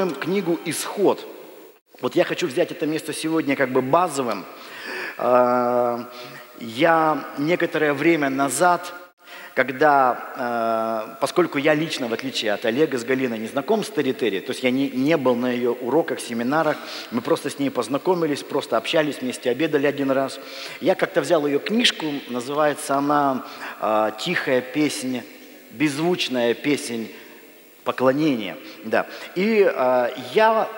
откроем книгу «Исход». Вот я хочу взять это место сегодня как бы базовым. Я некоторое время назад, поскольку я лично, в отличие от Олега с Галиной, не знаком с Терри Терри, то есть я не был на ее уроках, семинарах, мы просто с ней познакомились, просто общались, вместе обедали один раз. Я как-то взял ее книжку, называется она «Тихая песня», «Беззвучная песнь поклонения». Да. И я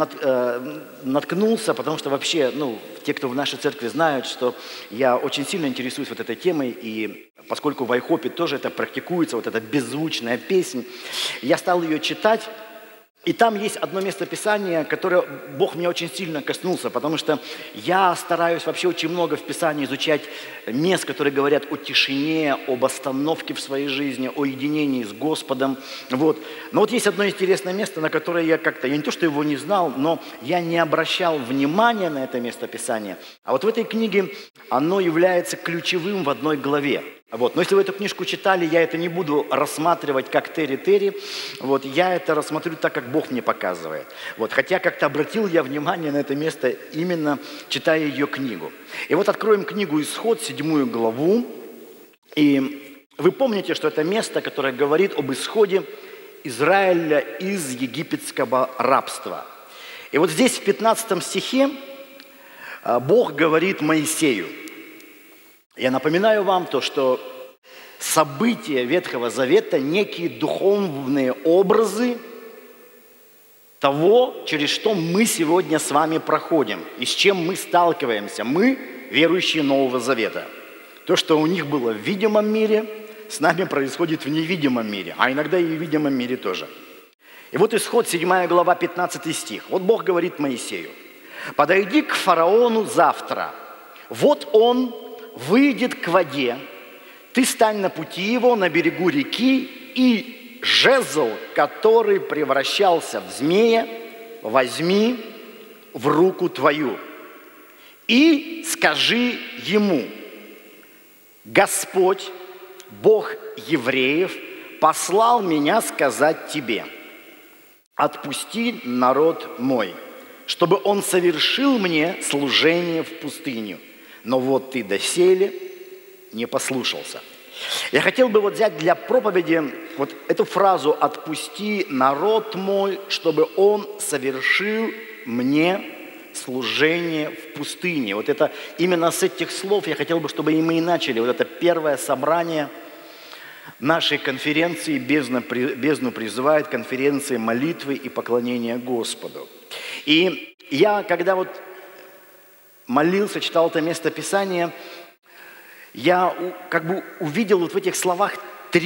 наткнулся, потому что вообще, те, кто в нашей церкви знают, что я очень сильно интересуюсь вот этой темой, и поскольку в Айхопе тоже это практикуется, вот эта беззвучная песня, я стал ее читать, и там есть одно место Писания, которое Бог меня очень сильно коснулся, потому что я стараюсь вообще очень много в Писании изучать мест, которые говорят о тишине, об остановке в своей жизни, о единении с Господом. Вот. Но вот есть одно интересное место, на которое я не то, что его не знал, но я не обращал внимания на это место Писания. А вот в этой книге оно является ключевым в одной главе. Вот. Но если вы эту книжку читали, я это не буду рассматривать как Терри Терри. Вот. Я это рассмотрю так, как Бог мне показывает. Вот. Хотя как-то обратил я внимание на это место, именно читая ее книгу. И вот откроем книгу «Исход», 7 главу. И вы помните, что это место, которое говорит об исходе Израиля из египетского рабства. И вот здесь в 15 стихе Бог говорит Моисею. Я напоминаю вам то, что события Ветхого Завета – некие духовные образы того, через что мы сегодня с вами проходим и с чем мы сталкиваемся. Мы – верующие Нового Завета. То, что у них было в видимом мире, с нами происходит в невидимом мире, а иногда и в видимом мире тоже. И вот Исход, 7 глава, 15 стих. Вот Бог говорит Моисею: «Подойди к фараону завтра. Вот он выйдет к воде, ты стань на пути его на берегу реки, и жезл, который превращался в змея, возьми в руку твою. И скажи ему: Господь, Бог евреев, послал меня сказать тебе: отпусти народ мой, чтобы он совершил мне служение в пустыню. Но вот ты доселе не послушался». Я хотел бы взять для проповеди вот эту фразу: «Отпусти народ мой, чтобы он совершил мне служение в пустыне». Вот это именно с этих слов я хотел бы, чтобы и мы и начали. Вот это первое собрание нашей конференции «Бездну призывает», конференции молитвы и поклонения Господу. И я, когда молился, читал это место Писания, я увидел в этих словах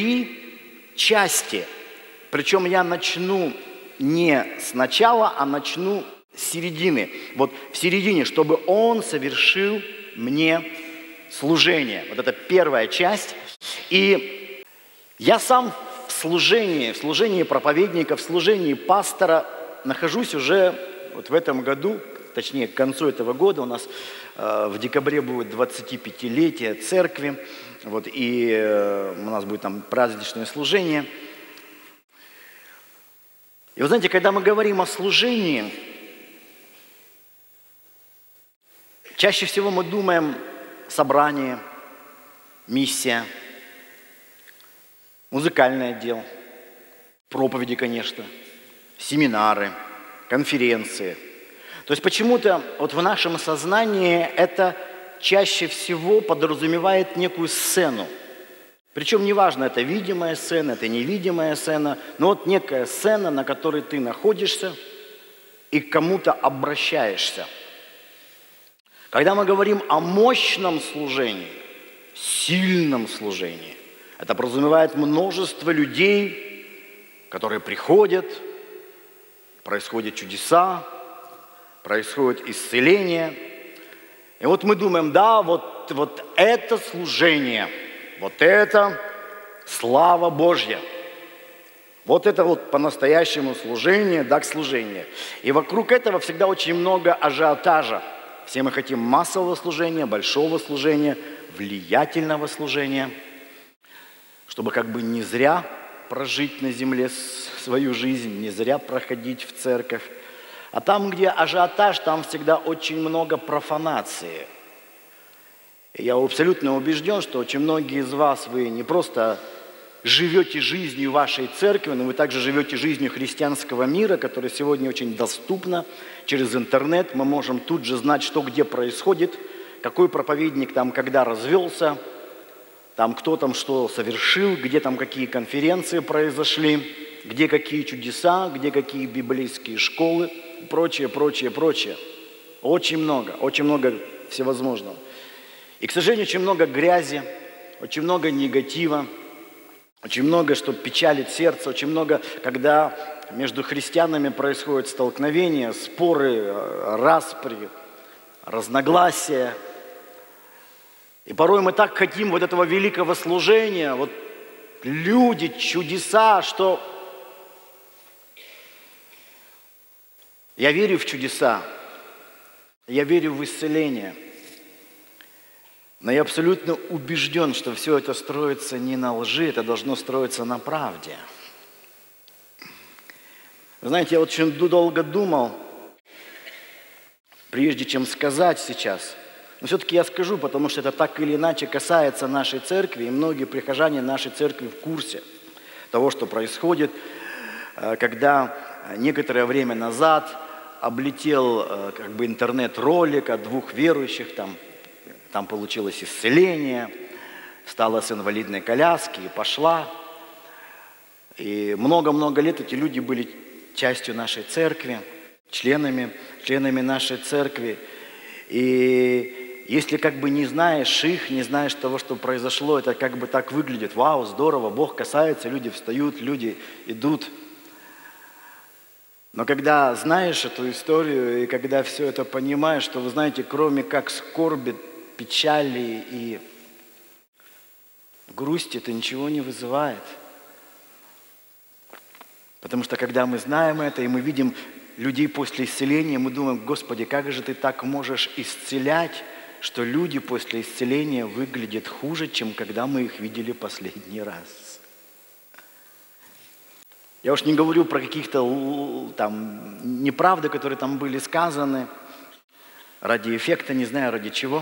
3 части. Причем я начну не сначала, а начну с середины. Вот в середине: чтобы он совершил мне служение. Вот это первая часть. И я сам в служении проповедника, в служении пастора нахожусь уже в этом году. Точнее, к концу этого года у нас в декабре будет 25-летие церкви, и у нас будет там праздничное служение. И вы знаете, когда мы говорим о служении, чаще всего мы думаем: собрание, миссия, музыкальный отдел, проповеди, конечно, семинары, конференции. То есть почему-то в нашем сознании это чаще всего подразумевает некую сцену. Причем неважно, это видимая сцена, это невидимая сцена, но некая сцена, на которой ты находишься и к кому-то обращаешься. Когда мы говорим о мощном служении, сильном служении, это подразумевает множество людей, которые приходят, происходят чудеса, происходит исцеление. И мы думаем: да, вот это служение, вот это слава Божья, вот это по-настоящему служение, служение. И вокруг этого всегда очень много ажиотажа. Все мы хотим массового служения, большого служения, влиятельного служения, чтобы не зря прожить на земле свою жизнь, не зря проходить в церковь. А там, где ажиотаж, там всегда очень много профанации. И я абсолютно убежден, что очень многие из вас, вы не просто живете жизнью вашей церкви, но вы также живете жизнью христианского мира, которая сегодня очень доступна через интернет. Мы можем тут же знать, что где происходит, какой проповедник там когда развелся, там кто там что совершил, где там какие конференции произошли, где какие чудеса, где какие библейские школы, прочее, прочее, прочее. Очень много всевозможного. И, к сожалению, очень много грязи, очень много негатива, очень много, что печалит сердце, очень много, когда между христианами происходят столкновения, споры, распри, разногласия. И порой мы так хотим вот этого великого служения, вот люди, чудеса, что я верю в чудеса, я верю в исцеление. Но я абсолютно убежден, что все это строится не на лжи, это должно строиться на правде. Вы знаете, я очень долго думал, прежде чем сказать сейчас. Но все-таки я скажу, потому что это так или иначе касается нашей церкви, и многие прихожане нашей церкви в курсе того, что происходит, когда некоторое время назад облетел интернет-ролик от двух верующих, там получилось исцеление, встала с инвалидной коляски и пошла. И много-много лет эти люди были частью нашей церкви, членами нашей церкви. И если не знаешь их, не знаешь того, что произошло, это так выглядит. Вау, здорово, Бог касается, люди встают, люди идут. Но когда знаешь эту историю, и когда все это понимаешь, что, вы знаете, кроме как скорби, печали и грусти, это ничего не вызывает. Потому что когда мы знаем это, и мы видим людей после исцеления, мы думаем: Господи, как же Ты так можешь исцелять, что люди после исцеления выглядят хуже, чем когда мы их видели последний раз. Я уж не говорю про каких-то неправды, которые там были сказаны, ради эффекта, не знаю ради чего.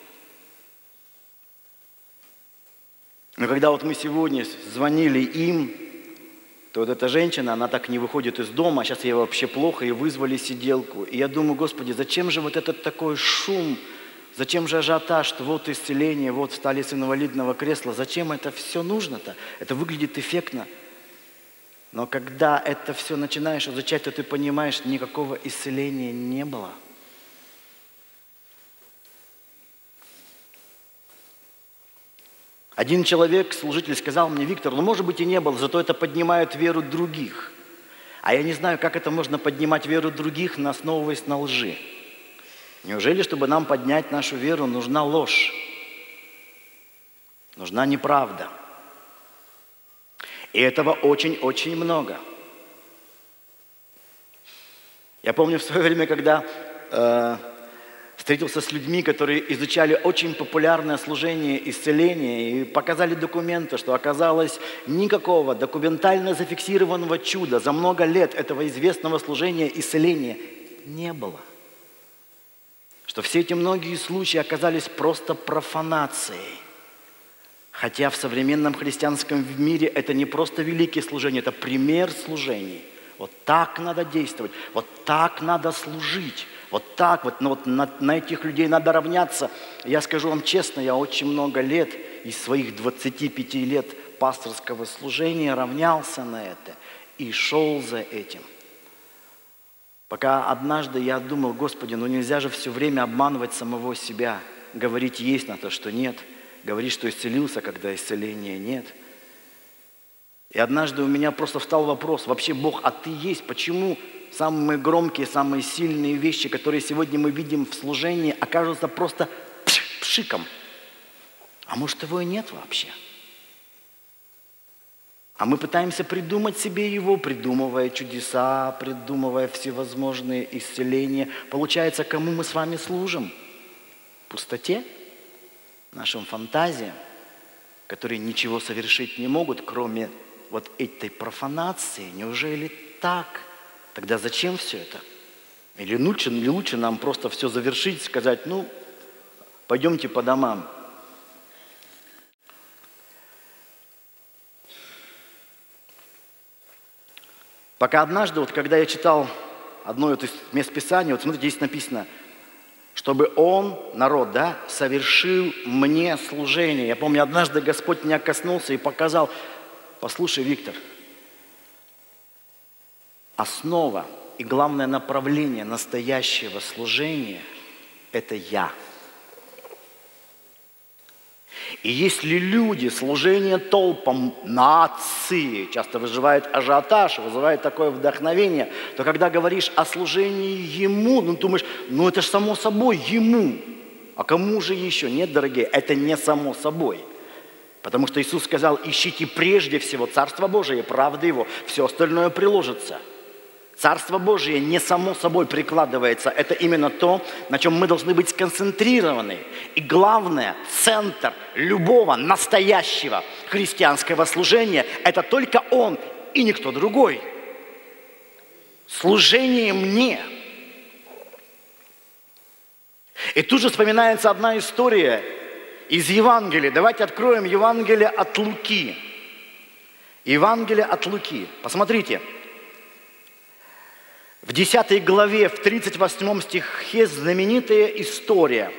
Но когда мы сегодня звонили им, то эта женщина, она так не выходит из дома, а сейчас ей вообще плохо, и вызвали сиделку. И я думаю: Господи, зачем же этот такой шум, зачем же ажиотаж, что вот исцеление, вот встали с инвалидного кресла, зачем это все нужно-то? Это выглядит эффектно. Но когда это все начинаешь изучать, то ты понимаешь, никакого исцеления не было. Один человек, служитель, сказал мне: Виктор, может быть и не было, зато это поднимает веру других. А я не знаю, как это можно поднимать веру других, основываясь на лжи. Неужели, чтобы нам поднять нашу веру, нужна ложь? Нужна неправда. И этого очень-очень много. Я помню в свое время, когда встретился с людьми, которые изучали очень популярное служение исцеления и показали документы, что оказалось никакого документально зафиксированного чуда за много лет этого известного служения исцеления не было. Что все эти многие случаи оказались просто профанацией. Хотя в современном христианском мире это не просто великие служения, это пример служений. Вот так надо действовать, вот так надо служить, вот так вот, на этих людей надо равняться. Я скажу вам честно, я очень много лет из своих 25 лет пасторского служения равнялся на это и шел за этим. Пока однажды я думал: Господи, нельзя же все время обманывать самого себя, говорить есть на то, что нет, говорить, что исцелился, когда исцеления нет. И однажды у меня просто встал вопрос: вообще, Бог, а Ты есть? Почему самые громкие, самые сильные вещи, которые сегодня мы видим в служении, окажутся просто пшиком? А может, Его и нет вообще? А мы пытаемся придумать себе Его, придумывая чудеса, придумывая всевозможные исцеления. Получается, кому мы с вами служим? Пустоте? Нашим фантазиям, которые ничего совершить не могут, кроме вот этой профанации? Неужели так? Тогда зачем все это? Или лучше нам просто все завершить, сказать, ну, пойдемте по домам. Пока однажды, вот когда я читал одно из мест Писания, вот смотрите, здесь написано, чтобы он, народ, да, совершил мне служение. Я помню, однажды Господь меня коснулся и показал, послушай, Виктор, основа и главное направление настоящего служения – это я. И если люди служение толпам, нации, часто вызывает ажиотаж, вызывает такое вдохновение, то когда говоришь о служении Ему, ну думаешь, ну это же само собой Ему. А кому же еще? Нет, дорогие, это не само собой. Потому что Иисус сказал, ищите прежде всего Царство Божие, правды Его, все остальное приложится. Царство Божие не само собой прикладывается. Это именно то, на чем мы должны быть сконцентрированы. И главное, центр любого настоящего христианского служения – это только Он и никто другой. Служение мне. И тут же вспоминается одна история из Евангелия. Давайте откроем Евангелие от Луки. Евангелие от Луки. Посмотрите. В 10 главе, в 38 стихе знаменитая история.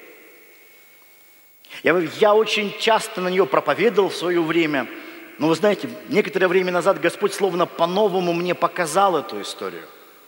Я очень часто на нее проповедовал в свое время. Но вы знаете, некоторое время назад Господь словно по-новому мне показал эту историю.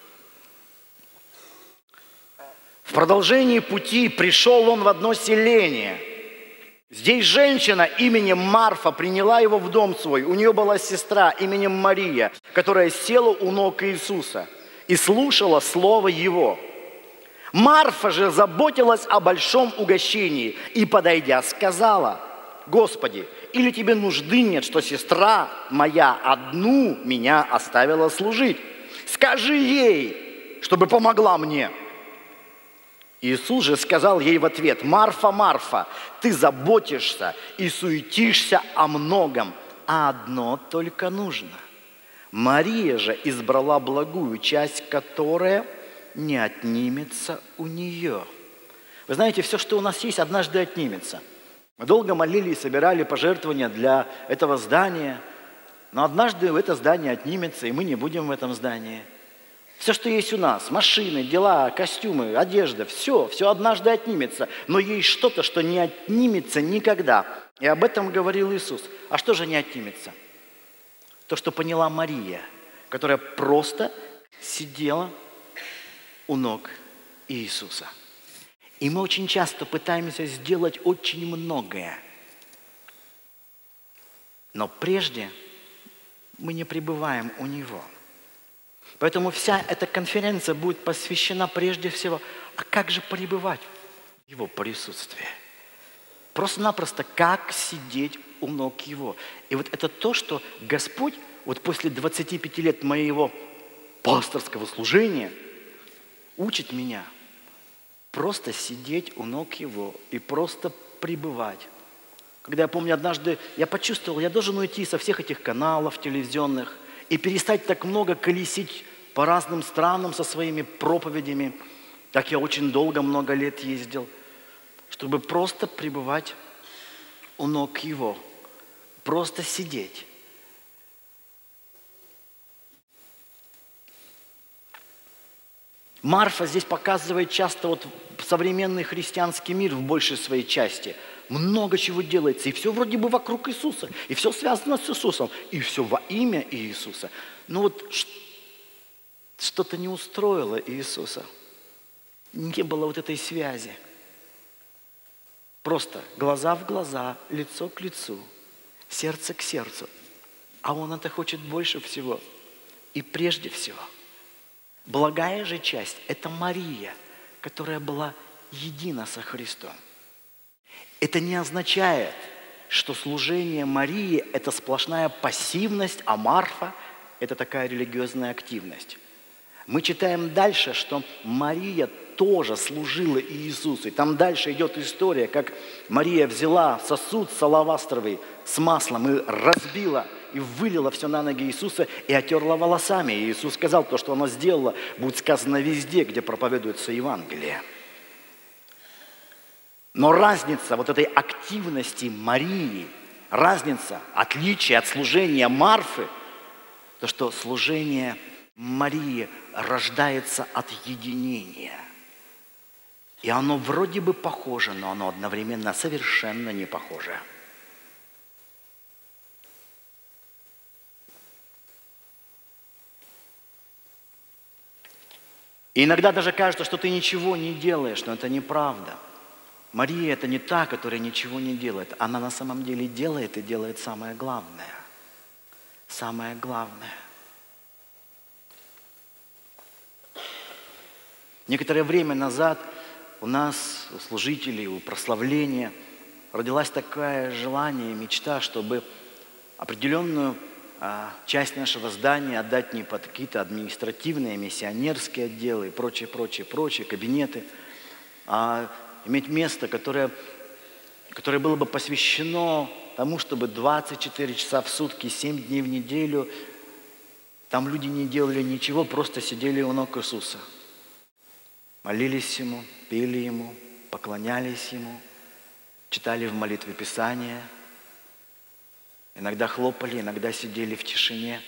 В продолжении пути пришел он в одно селение. Здесь женщина именем Марфа приняла его в дом свой. У нее была сестра именем Мария, которая села у ног Иисуса и слушала слово Его. Марфа же заботилась о большом угощении и, подойдя, сказала: «Господи, или тебе нужды нет, что сестра моя одну меня оставила служить? Скажи ей, чтобы помогла мне». Иисус же сказал ей в ответ: «Марфа, Марфа, ты заботишься и суетишься о многом, а одно только нужно. Мария же избрала благую часть, которая не отнимется у нее». Вы знаете, все, что у нас есть, однажды отнимется. Мы долго молили и собирали пожертвования для этого здания, но однажды это здание отнимется, и мы не будем в этом здании. Все, что есть у нас, машины, дела, костюмы, одежда, все однажды отнимется. Но есть что-то, что не отнимется никогда. И об этом говорил Иисус. А что же не отнимется? То, что поняла Мария, которая просто сидела у ног Иисуса. И мы очень часто пытаемся сделать очень многое. Но прежде мы не пребываем у Него. Поэтому вся эта конференция будет посвящена прежде всего, а как же пребывать в Его присутствии? Просто-напросто, как сидеть у ног Его. И вот это то, что Господь вот после 25 лет моего пасторского служения учит меня просто сидеть у ног Его и просто пребывать. Когда я помню, однажды я почувствовал, я должен уйти со всех этих каналов телевизионных и перестать так много колесить по разным странам со своими проповедями, как я очень долго, много лет ездил, чтобы просто пребывать у ног Его, просто сидеть. Марфа здесь показывает часто вот современный христианский мир в большей своей части. Много чего делается, и все вроде бы вокруг Иисуса, и все связано с Иисусом, и все во имя Иисуса. Но вот что-то не устроило Иисуса. Не было вот этой связи. Просто глаза в глаза, лицо к лицу, сердце к сердцу. А Он это хочет больше всего и прежде всего. Благая же часть – это Мария, которая была едина со Христом. Это не означает, что служение Марии – это сплошная пассивность, а Марфа – это такая религиозная активность. Мы читаем дальше, что Мария тоже служила Иисусу. И там дальше идет история, как Мария взяла сосуд с алавастровый с маслом и разбила, и вылила все на ноги Иисуса и отерла волосами. И Иисус сказал, то, что она сделала, будет сказано везде, где проповедуется Евангелие. Но разница вот этой активности Марии, разница, отличие от служения Марфы, то, что служение Марии рождается от единения. И оно вроде бы похоже, но оно одновременно совершенно не похоже. И иногда даже кажется, что ты ничего не делаешь, но это неправда. Мария – это не та, которая ничего не делает. Она на самом деле делает и делает самое главное. Самое главное. Некоторое время назад у нас, у служителей, у прославления родилось такое желание, мечта, чтобы определенную часть нашего здания отдать не под какие-то административные, миссионерские отделы и прочие кабинеты, а иметь место, которое было бы посвящено тому, чтобы 24 часа в сутки, 7 дней в неделю, там люди не делали ничего, просто сидели у ног Иисуса. Молились Ему, пели Ему, поклонялись Ему, читали в молитве Писания, иногда хлопали, иногда сидели в тишине.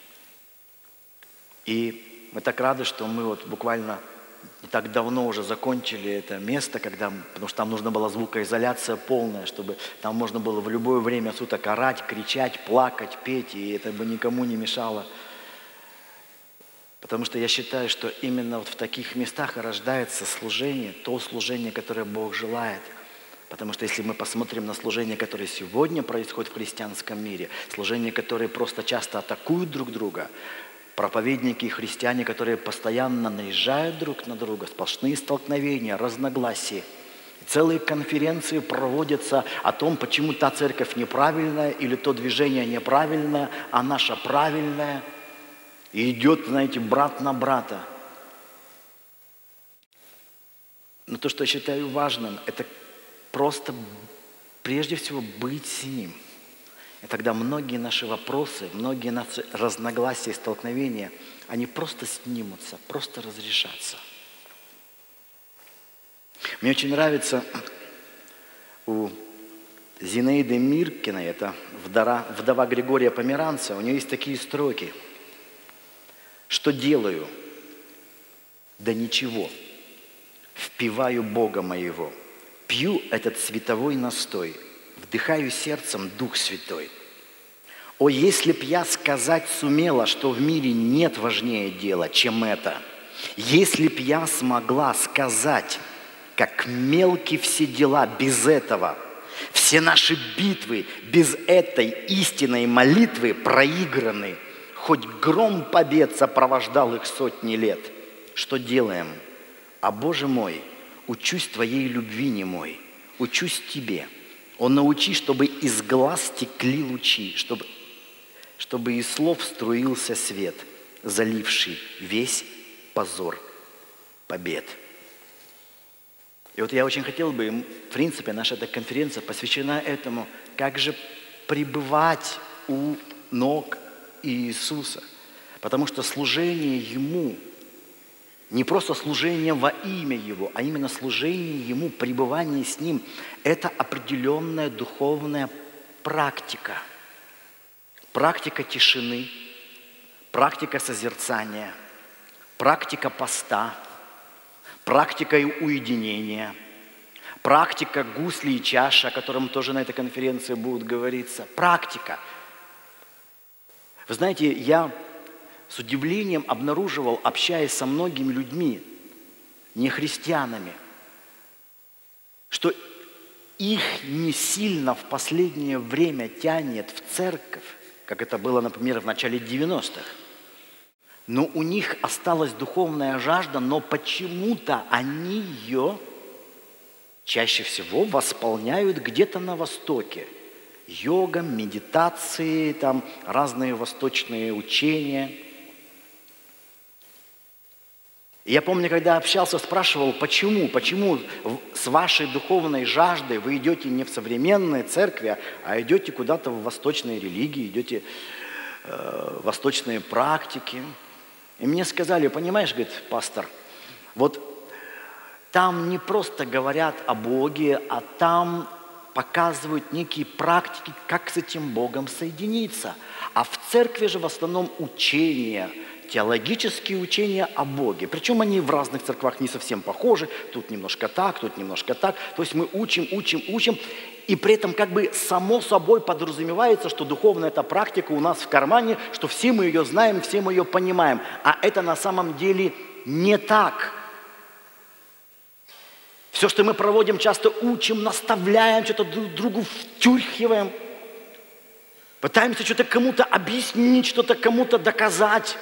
И мы так рады, что мы вот буквально не так давно уже закончили это место, потому что там нужна была звукоизоляция полная, чтобы там можно было в любое время суток орать, кричать, плакать, петь, и это бы никому не мешало. Потому что я считаю, что именно вот в таких местах и рождается служение, то служение, которое Бог желает. Потому что если мы посмотрим на служение, которое сегодня происходит в христианском мире, служение, которое просто часто атакуют друг друга, проповедники и христиане, которые постоянно наезжают друг на друга, сплошные столкновения, разногласия. И целые конференции проводятся о том, почему та церковь неправильная или то движение неправильное, а наша правильная. И идет, знаете, брат на брата. Но то, что я считаю важным, это просто прежде всего быть с Ним. И тогда многие наши вопросы, многие наши разногласия и столкновения, они просто снимутся, просто разрешатся. Мне очень нравится у Зинаиды Миркиной, это вдова Григория Померанца, у нее есть такие строки. Что делаю? Да ничего. Впиваю Бога моего. Пью этот световой настой. Вдыхаю сердцем Дух Святой. О, если б я сказать сумела, что в мире нет важнее дела, чем это. Если б я смогла сказать, как мелки все дела без этого, все наши битвы без этой истинной молитвы проиграны. Хоть гром побед сопровождал их сотни лет. Что делаем? А Боже мой, учусь Твоей любви немой, учусь Тебе. О, научи, чтобы из глаз текли лучи, чтобы из слов струился свет, заливший весь позор побед. И вот я очень хотел бы, в принципе, наша эта конференция посвящена этому, как же пребывать у ног Иисуса. Потому что служение Ему, не просто служение во имя Его, а именно служение Ему, пребывание с Ним, это определенная духовная практика. Практика тишины, практика созерцания, практика поста, практика уединения, практика гусли и чаши, о котором тоже на этой конференции будет говориться. Практика. Вы знаете, я с удивлением обнаруживал, общаясь со многими людьми, не христианами, что их не сильно в последнее время тянет в церковь, как это было, например, в начале 90-х. Но у них осталась духовная жажда, но почему-то они ее чаще всего восполняют где-то на Востоке. Йога, медитации, там разные восточные учения. И я помню, когда общался, спрашивал, почему с вашей духовной жаждой вы идете не в современные церкви, а идете куда-то в восточные религии, идете в восточные практики. И мне сказали, понимаешь, говорит, пастор, вот там не просто говорят о Боге, а там показывают некие практики, как с этим Богом соединиться. А в церкви же в основном учения, теологические учения о Боге. Причем они в разных церквах не совсем похожи. Тут немножко так, тут немножко так. То есть мы учим. И при этом как бы само собой подразумевается, что духовная эта практика у нас в кармане, что все мы ее знаем, все мы ее понимаем. А это на самом деле не так. Все, что мы проводим, часто учим, наставляем, что-то друг другу втюрхиваем. Пытаемся что-то кому-то объяснить, что-то кому-то доказать.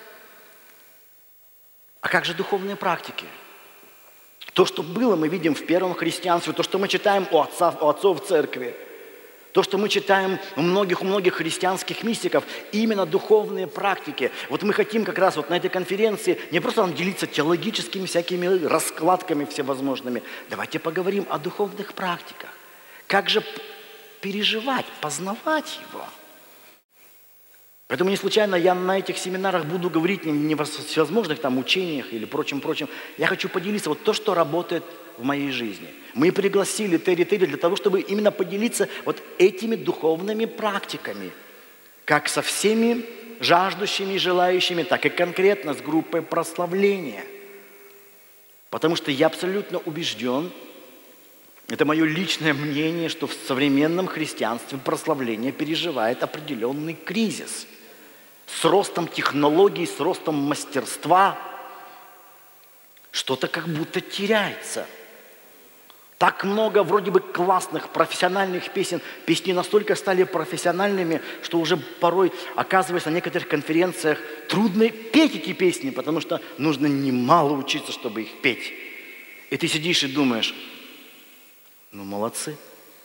А как же духовные практики? То, что было, мы видим в первом христианстве, то, что мы читаем у отцов церкви, то, что мы читаем у многих христианских мистиков, именно духовные практики. Вот мы хотим как раз вот на этой конференции не просто нам делиться теологическими всякими раскладками всевозможными. Давайте поговорим о духовных практиках. Как же переживать, познавать его. Поэтому не случайно я на этих семинарах буду говорить не о всевозможных там учениях или прочем. Я хочу поделиться вот то, что работает в моей жизни. Мы пригласили Терри для того, чтобы именно поделиться вот этими духовными практиками. Как со всеми жаждущими и желающими, так и конкретно с группой прославления. Потому что я абсолютно убежден, это мое личное мнение, что в современном христианстве прославление переживает определенный кризис. С ростом технологий, с ростом мастерства что-то как будто теряется. Так много вроде бы классных, профессиональных песен. Песни настолько стали профессиональными, что уже порой, оказывается, на некоторых конференциях трудно петь эти песни, потому что нужно немало учиться, чтобы их петь. И ты сидишь и думаешь, ну молодцы.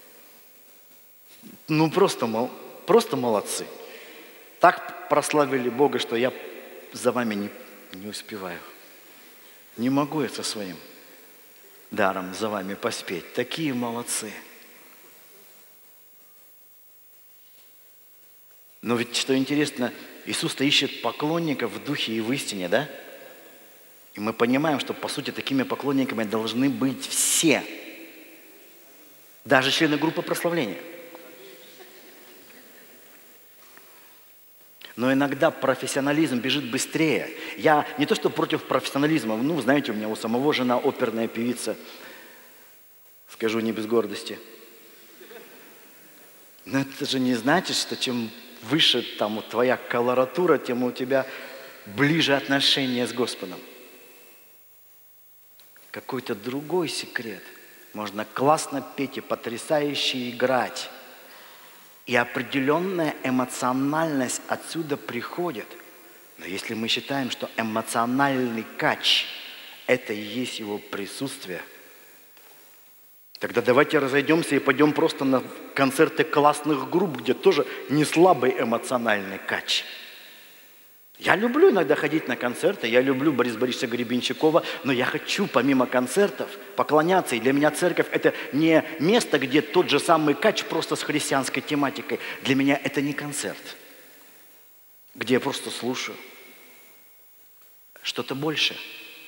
Ну просто молодцы. Так прославили Бога, что я за вами не успеваю. Не могу я со своим даром за вами поспеть. Такие молодцы. Но ведь, что интересно, Иисус-то ищет поклонников в духе и в истине, да? И мы понимаем, что, по сути, такими поклонниками должны быть все. Даже члены группы прославления. Но иногда профессионализм бежит быстрее. Я не то, что против профессионализма. Ну, знаете, у меня у самого жена оперная певица. Скажу не без гордости. Но это же не значит, что чем выше там твоя колоратура, тем у тебя ближе отношения с Господом. Какой-то другой секрет. Можно классно петь и потрясающе играть. И определенная эмоциональность отсюда приходит. Но если мы считаем, что эмоциональный кач – это и есть его присутствие, тогда давайте разойдемся и пойдем просто на концерты классных групп, где тоже не слабый эмоциональный кач. Я люблю иногда ходить на концерты, я люблю Бориса Борисовича Гребенщикова, но я хочу помимо концертов поклоняться. И для меня церковь – это не место, где тот же самый кач просто с христианской тематикой. Для меня это не концерт, где я просто слушаю. Что-то большее.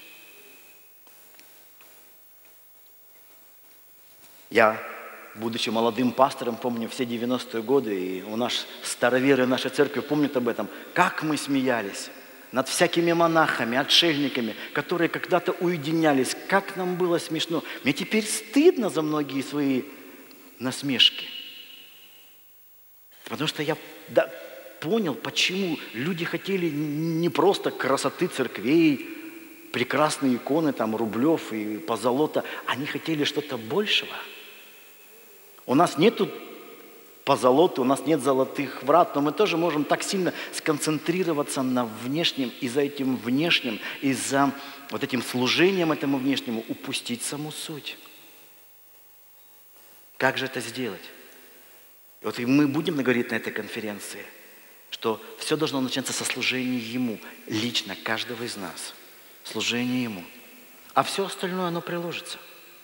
Я, будучи молодым пастором, помню все 90-е годы, и у нас староверы нашей церкви помнят об этом, как мы смеялись над всякими монахами, отшельниками, которые когда-то уединялись, как нам было смешно. Мне теперь стыдно за многие свои насмешки. Потому что я понял, почему люди хотели не просто красоты церквей, прекрасные иконы, там, Рублев и позолота, они хотели что-то большего. У нас нету позолоты, у нас нет золотых врат, но мы тоже можем так сильно сконцентрироваться на внешнем, и за этим внешним, и за вот этим служением этому внешнему упустить саму суть. Как же это сделать? И вот мы будем говорить на этой конференции, что все должно начаться со служения Ему, лично каждого из нас. служение Ему. А все остальное, оно приложится.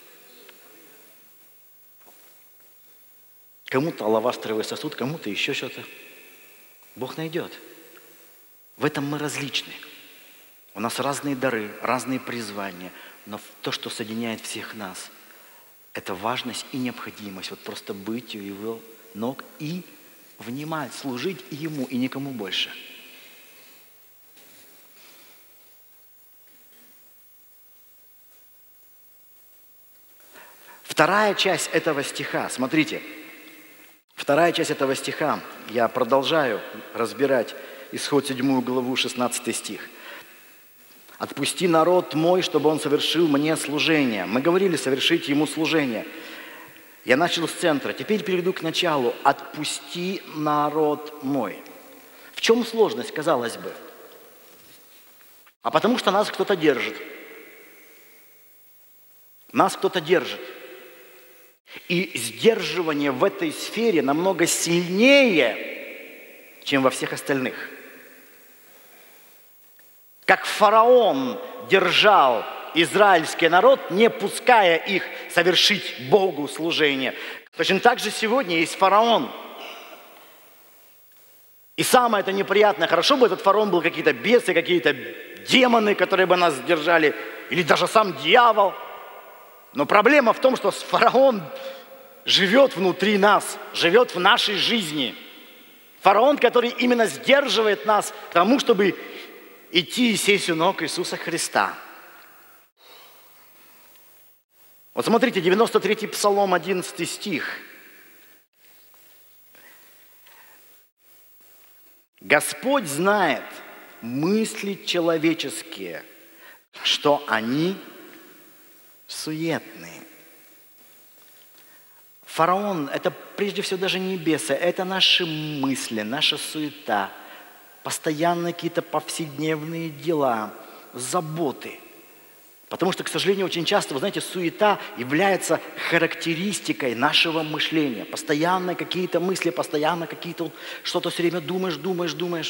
Кому-то алавастровый сосуд, кому-то еще что-то. Бог найдет. В этом мы различны. У нас разные дары, разные призвания. Но то, что соединяет всех нас, это важность и необходимость. Вот просто быть у Его ног и внимать, служить Ему и никому больше. Вторая часть этого стиха, смотрите, вторая часть этого стиха, я продолжаю разбирать Исход 7 главу, 16 стих. «Отпусти народ мой, чтобы он совершил мне служение». Мы говорили совершить ему служение. Я начал с центра, теперь перейду к началу. «Отпусти народ мой». В чем сложность, казалось бы? А потому что нас кто-то держит. Нас кто-то держит. И сдерживание в этой сфере намного сильнее, чем во всех остальных. Как фараон держал израильский народ, не пуская их совершить Богу служение. Точно так же сегодня есть фараон. И самое это неприятное, хорошо бы этот фараон был какие-то бесы, какие-то демоны, которые бы нас держали, или даже сам дьявол. Но проблема в том, что фараон живет внутри нас, живет в нашей жизни. Фараон, который именно сдерживает нас к тому, чтобы идти и сесть у ног Иисуса Христа. Вот смотрите, 93-й Псалом, 11 стих. «Господь знает мысли человеческие, что они суетные». Фараон – это прежде всего даже не бесы, это наши мысли, наша суета, постоянные какие-то повседневные дела, заботы. Потому что, к сожалению, очень часто, вы знаете, суета является характеристикой нашего мышления. Постоянно какие-то мысли, постоянно какие-то вот, что-то все время думаешь.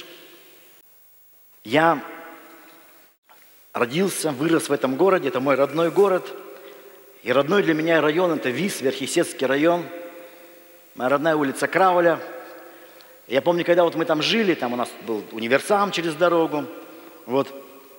Я родился, вырос в этом городе, это мой родной город. И родной для меня район – это Вис, Верхесецкий район. Моя родная улица Крауля. Я помню, когда вот мы там жили, там у нас был универсам через дорогу. Вот.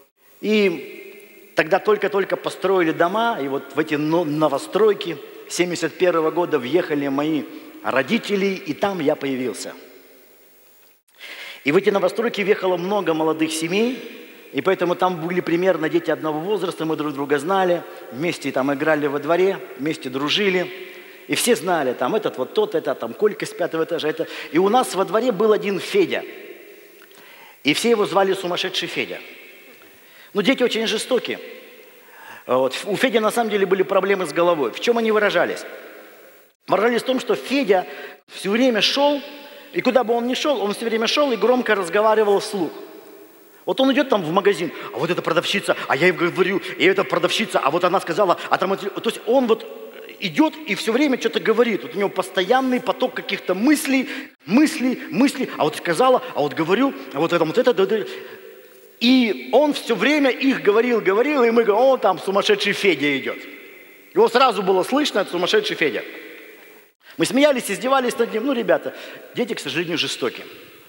И тогда только-только построили дома, и вот в эти новостройки 1971 года въехали мои родители, и там я появился. И в эти новостройки въехало много молодых семей, и поэтому там были примерно дети одного возраста, мы друг друга знали, вместе там играли во дворе, вместе дружили. И все знали, там этот вот тот, это там Колька с 5-го этажа. Это. И у нас во дворе был один Федя. И все его звали сумасшедший Федя. Ну, дети очень жестокие. Вот. У Феди на самом деле были проблемы с головой. В чем они выражались? Выражались в том, что Федя все время шел, и куда бы он ни шел, он все время шел и громко разговаривал вслух. Вот он идет там в магазин, а вот эта продавщица, а я ей говорю, и эта продавщица, а вот она сказала, а там... То есть он вот идет и все время что-то говорит. Вот у него постоянный поток каких-то мыслей, а вот сказала, а вот говорю, а вот это. И он все время их говорил, и мы говорим, о, там сумасшедший Федя идет. Его сразу было слышно, это сумасшедший Федя. Мы смеялись, издевались над ним. Ну, ребята, дети, к сожалению, жестокие.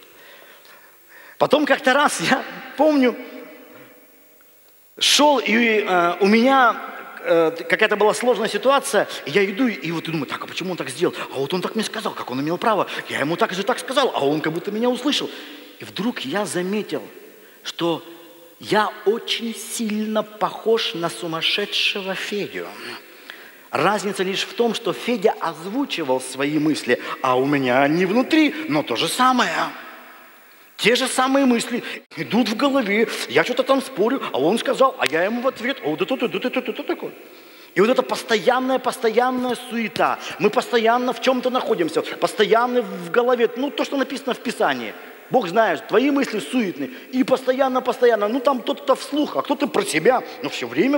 Потом как-то раз, я помню, шел, и у меня какая-то была сложная ситуация, и я иду, и вот думаю, так, а почему он так сделал? А вот он так мне сказал, как он имел право. Я ему так же так сказал, а он как будто меня услышал. И вдруг я заметил, что я очень сильно похож на сумасшедшего Федю. Разница лишь в том, что Федя озвучивал свои мысли, а у меня они внутри, но то же самое. Те же самые мысли идут в голове, я что-то там спорю, а он сказал, а я ему в ответ, а вот это такое. И вот это постоянная суета. Мы постоянно в чем-то находимся, постоянно в голове, ну то, что написано в Писании. Бог знает, твои мысли суетные. И постоянно, ну там кто-то вслух, а кто-то про себя. Но все время.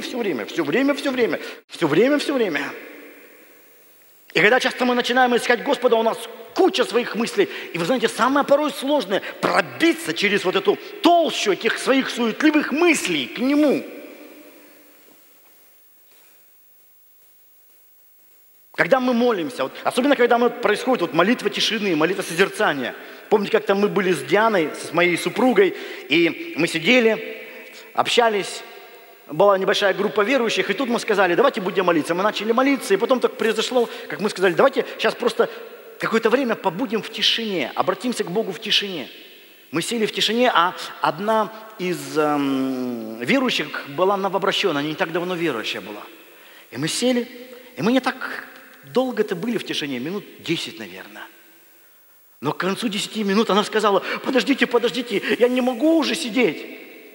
И когда часто мы начинаем искать Господа, у нас куча своих мыслей. И вы знаете, самое порой сложное – пробиться через вот эту толщу этих своих суетливых мыслей к Нему. Когда мы молимся, вот, особенно когда происходит вот, молитва тишины, молитва созерцания. Помните, как-то мы были с Дианой, с моей супругой, и мы сидели, общались, была небольшая группа верующих, и тут мы сказали, давайте будем молиться. Мы начали молиться, и потом так произошло, как мы сказали, давайте сейчас просто какое-то время побудем в тишине, обратимся к Богу в тишине. Мы сели в тишине, а одна из верующих была новообращенная, она не так давно верующая была. И мы сели, и мы не так долго-то были в тишине, минут 10, наверное. Но к концу 10 минут она сказала, подождите, я не могу уже сидеть.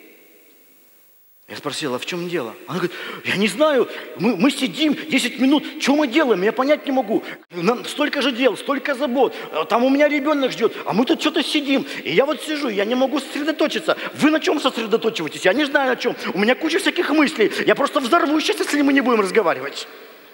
Я спросил, а в чем дело? Она говорит, я не знаю, мы сидим 10 минут, что мы делаем, я понять не могу. Столько же дел, столько забот, там у меня ребенок ждет, а мы тут что-то сидим. И я вот сижу, я не могу сосредоточиться. Вы на чем сосредоточиваетесь? Я не знаю, на чем. У меня куча всяких мыслей. Я просто взорвусь сейчас, если мы не будем разговаривать.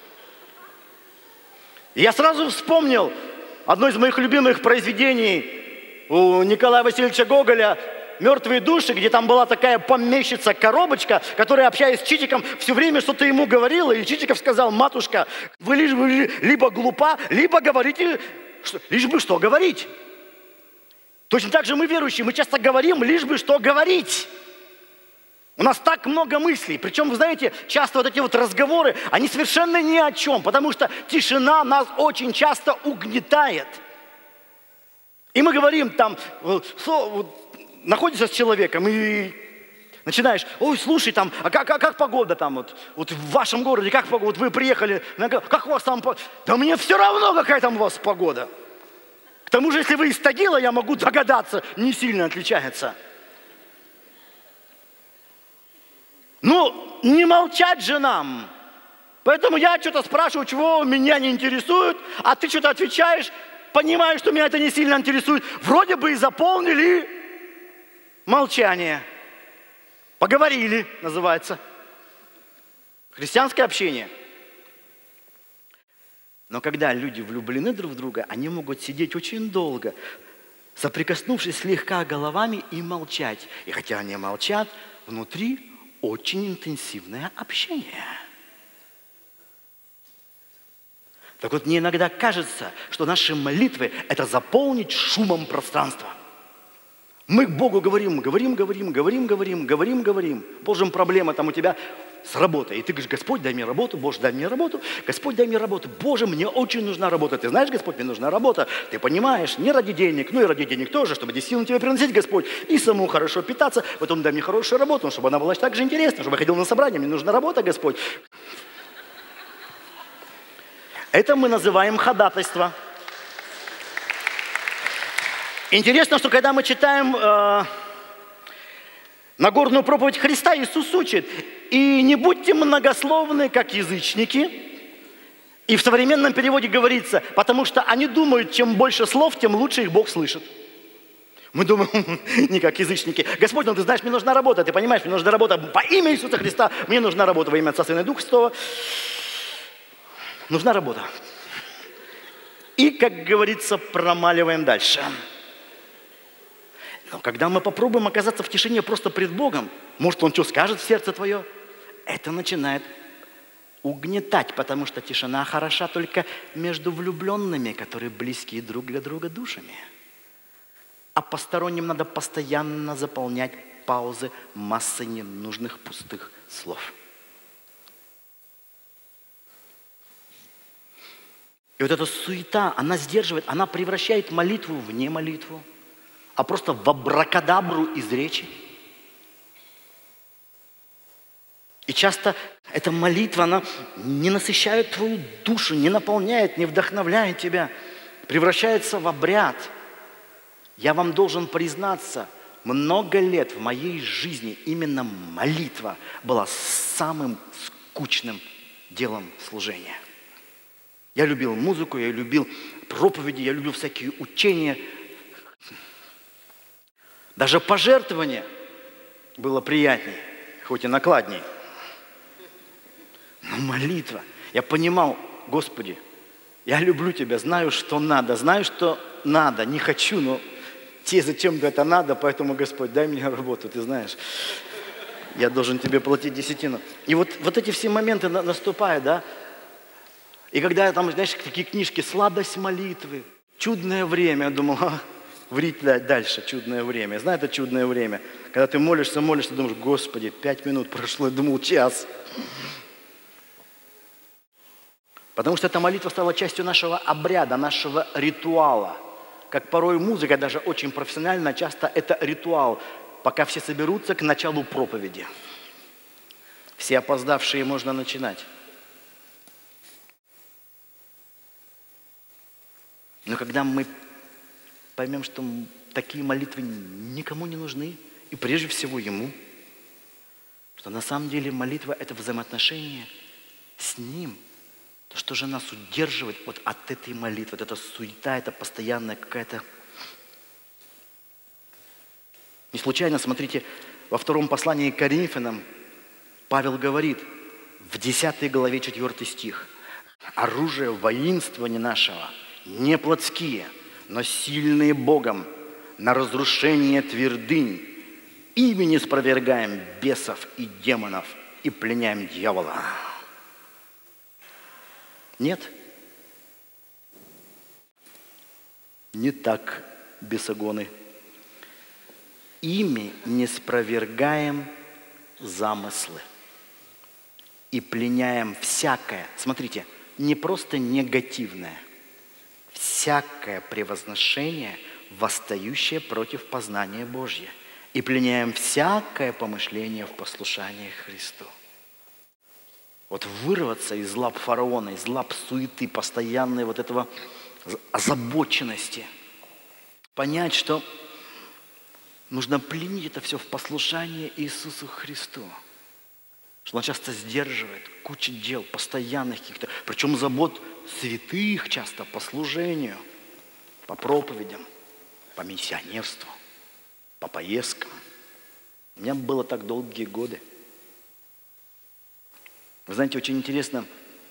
И я сразу вспомнил одно из моих любимых произведений у Николая Васильевича Гоголя «Мертвые души», где там была такая помещица-коробочка, которая, общаясь с Чичиком, все время что-то ему говорила, и Чичиков сказал, матушка, вы либо глупа, либо говорите, лишь бы что говорить. Точно так же мы верующие, мы часто говорим, лишь бы что говорить. У нас так много мыслей, причем, вы знаете, часто вот эти вот разговоры, они совершенно ни о чем, потому что тишина нас очень часто угнетает. И мы говорим там, находишься с человеком и начинаешь, ой, слушай, там, а как погода там, вот в вашем городе, как погода, вот вы приехали, как у вас там погода? Да мне все равно, какая там у вас погода. К тому же, если вы из Тагила, я могу догадаться, не сильно отличается. Ну, не молчать же нам. Поэтому я что-то спрашиваю, чего меня не интересует, а ты что-то отвечаешь, понимаешь, что меня это не сильно интересует. Вроде бы и заполнили молчание. Поговорили, называется. Христианское общение. Но когда люди влюблены друг в друга, они могут сидеть очень долго, соприкоснувшись слегка головами и молчать. И хотя они молчат, внутри очень интенсивное общение. Так вот, мне иногда кажется, что наши молитвы – это заполнить шумом пространство. Мы к Богу говорим. Боже, проблема там у тебя с работой. И ты говоришь, Господь, дай мне работу, Боже, дай мне работу. Господь, дай мне работу. Боже, мне очень нужна работа. Ты знаешь, Господь, мне нужна работа. Ты понимаешь, не ради денег, ну и ради денег тоже, чтобы действительно тебе приносить, Господь, и самому хорошо питаться. Потом дай мне хорошую работу, чтобы она была так же интересна, чтобы я ходил на собрание. Мне нужна работа, Господь. Это мы называем ходатайство. Интересно, что когда мы читаем Нагорную проповедь Христа, Иисус учит, и не будьте многословны, как язычники. И в современном переводе говорится, потому что они думают, чем больше слов, тем лучше их Бог слышит. Мы думаем, не как язычники. Господь, ну ты знаешь, мне нужна работа, ты понимаешь, мне нужна работа. По имя Иисуса Христа мне нужна работа, во имя Отца, Сына и Духа Святого. Нужна работа. И, как говорится, промаливаем дальше. Но когда мы попробуем оказаться в тишине просто пред Богом, может, Он что скажет в сердце твое, это начинает угнетать, потому что тишина хороша только между влюбленными, которые близки друг для друга душами. А посторонним надо постоянно заполнять паузы массой ненужных пустых слов. И вот эта суета, она сдерживает, она превращает молитву в не молитву, а просто в абракадабру из речи. И часто эта молитва, она не насыщает твою душу, не наполняет, не вдохновляет тебя, превращается в обряд. Я вам должен признаться, много лет в моей жизни именно молитва была самым скучным делом служения. Я любил музыку, я любил проповеди, я любил всякие учения. Даже пожертвование было приятнее, хоть и накладнее. Но молитва. Я понимал, Господи, я люблю Тебя, знаю, что надо, не хочу, но Тебе зачем-то это надо, поэтому, Господь, дай мне работу, Ты знаешь. Я должен Тебе платить десятину. И вот эти все моменты наступают, да? И когда я там, знаешь, такие книжки «Сладость молитвы», «Чудное время», я думал, врить дальше, чудное время. Я знаю, это чудное время. Когда ты молишься, думаешь, Господи, 5 минут прошло, я думал, час. Потому что эта молитва стала частью нашего обряда, нашего ритуала. Как порой музыка, даже очень профессиональная, часто это ритуал, пока все соберутся к началу проповеди. Все опоздавшие можно начинать. Но когда мы поймем, что такие молитвы никому не нужны, и прежде всего Ему, что на самом деле молитва – это взаимоотношение с Ним, то что же нас удерживает вот от этой молитвы, вот эта суета, это постоянная какая-то... Не случайно, смотрите, во 2 послании к Коринфянам Павел говорит в 10 главе 4 стих: «Оружие воинствования нашего не плотские, но сильные Богом на разрушение твердынь, ими не спровергаем бесов и демонов и пленяем дьявола». Нет? Не так, бесогоны. Ими не спровергаем замыслы и пленяем всякое, смотрите, не просто негативное, всякое превозношение, восстающее против познания Божьего, и пленяем всякое помышление в послушании Христу. Вот вырваться из лап фараона, из лап суеты, постоянной вот этого озабоченности, понять, что нужно пленить это все в послушание Иисусу Христу. Что Он часто сдерживает кучу дел, постоянных каких-то, причем забот святых часто по служению, по проповедям, по миссионерству, по поездкам. У меня было так долгие годы. Вы знаете, очень интересно,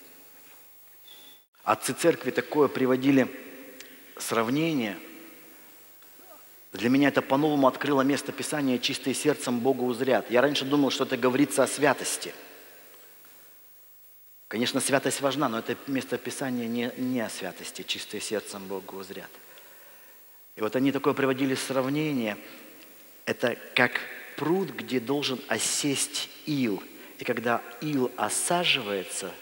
отцы церкви такое приводили сравнение. Для меня это по-новому открыло место Писания «Чистые сердцем Бога узрят». Я раньше думал, что это говорится о святости. Конечно, святость важна, но это место Писания не о святости, «Чистые сердцем Бога узрят». И вот они такое приводили сравнение. Это как пруд, где должен осесть ил. И когда ил осаживается,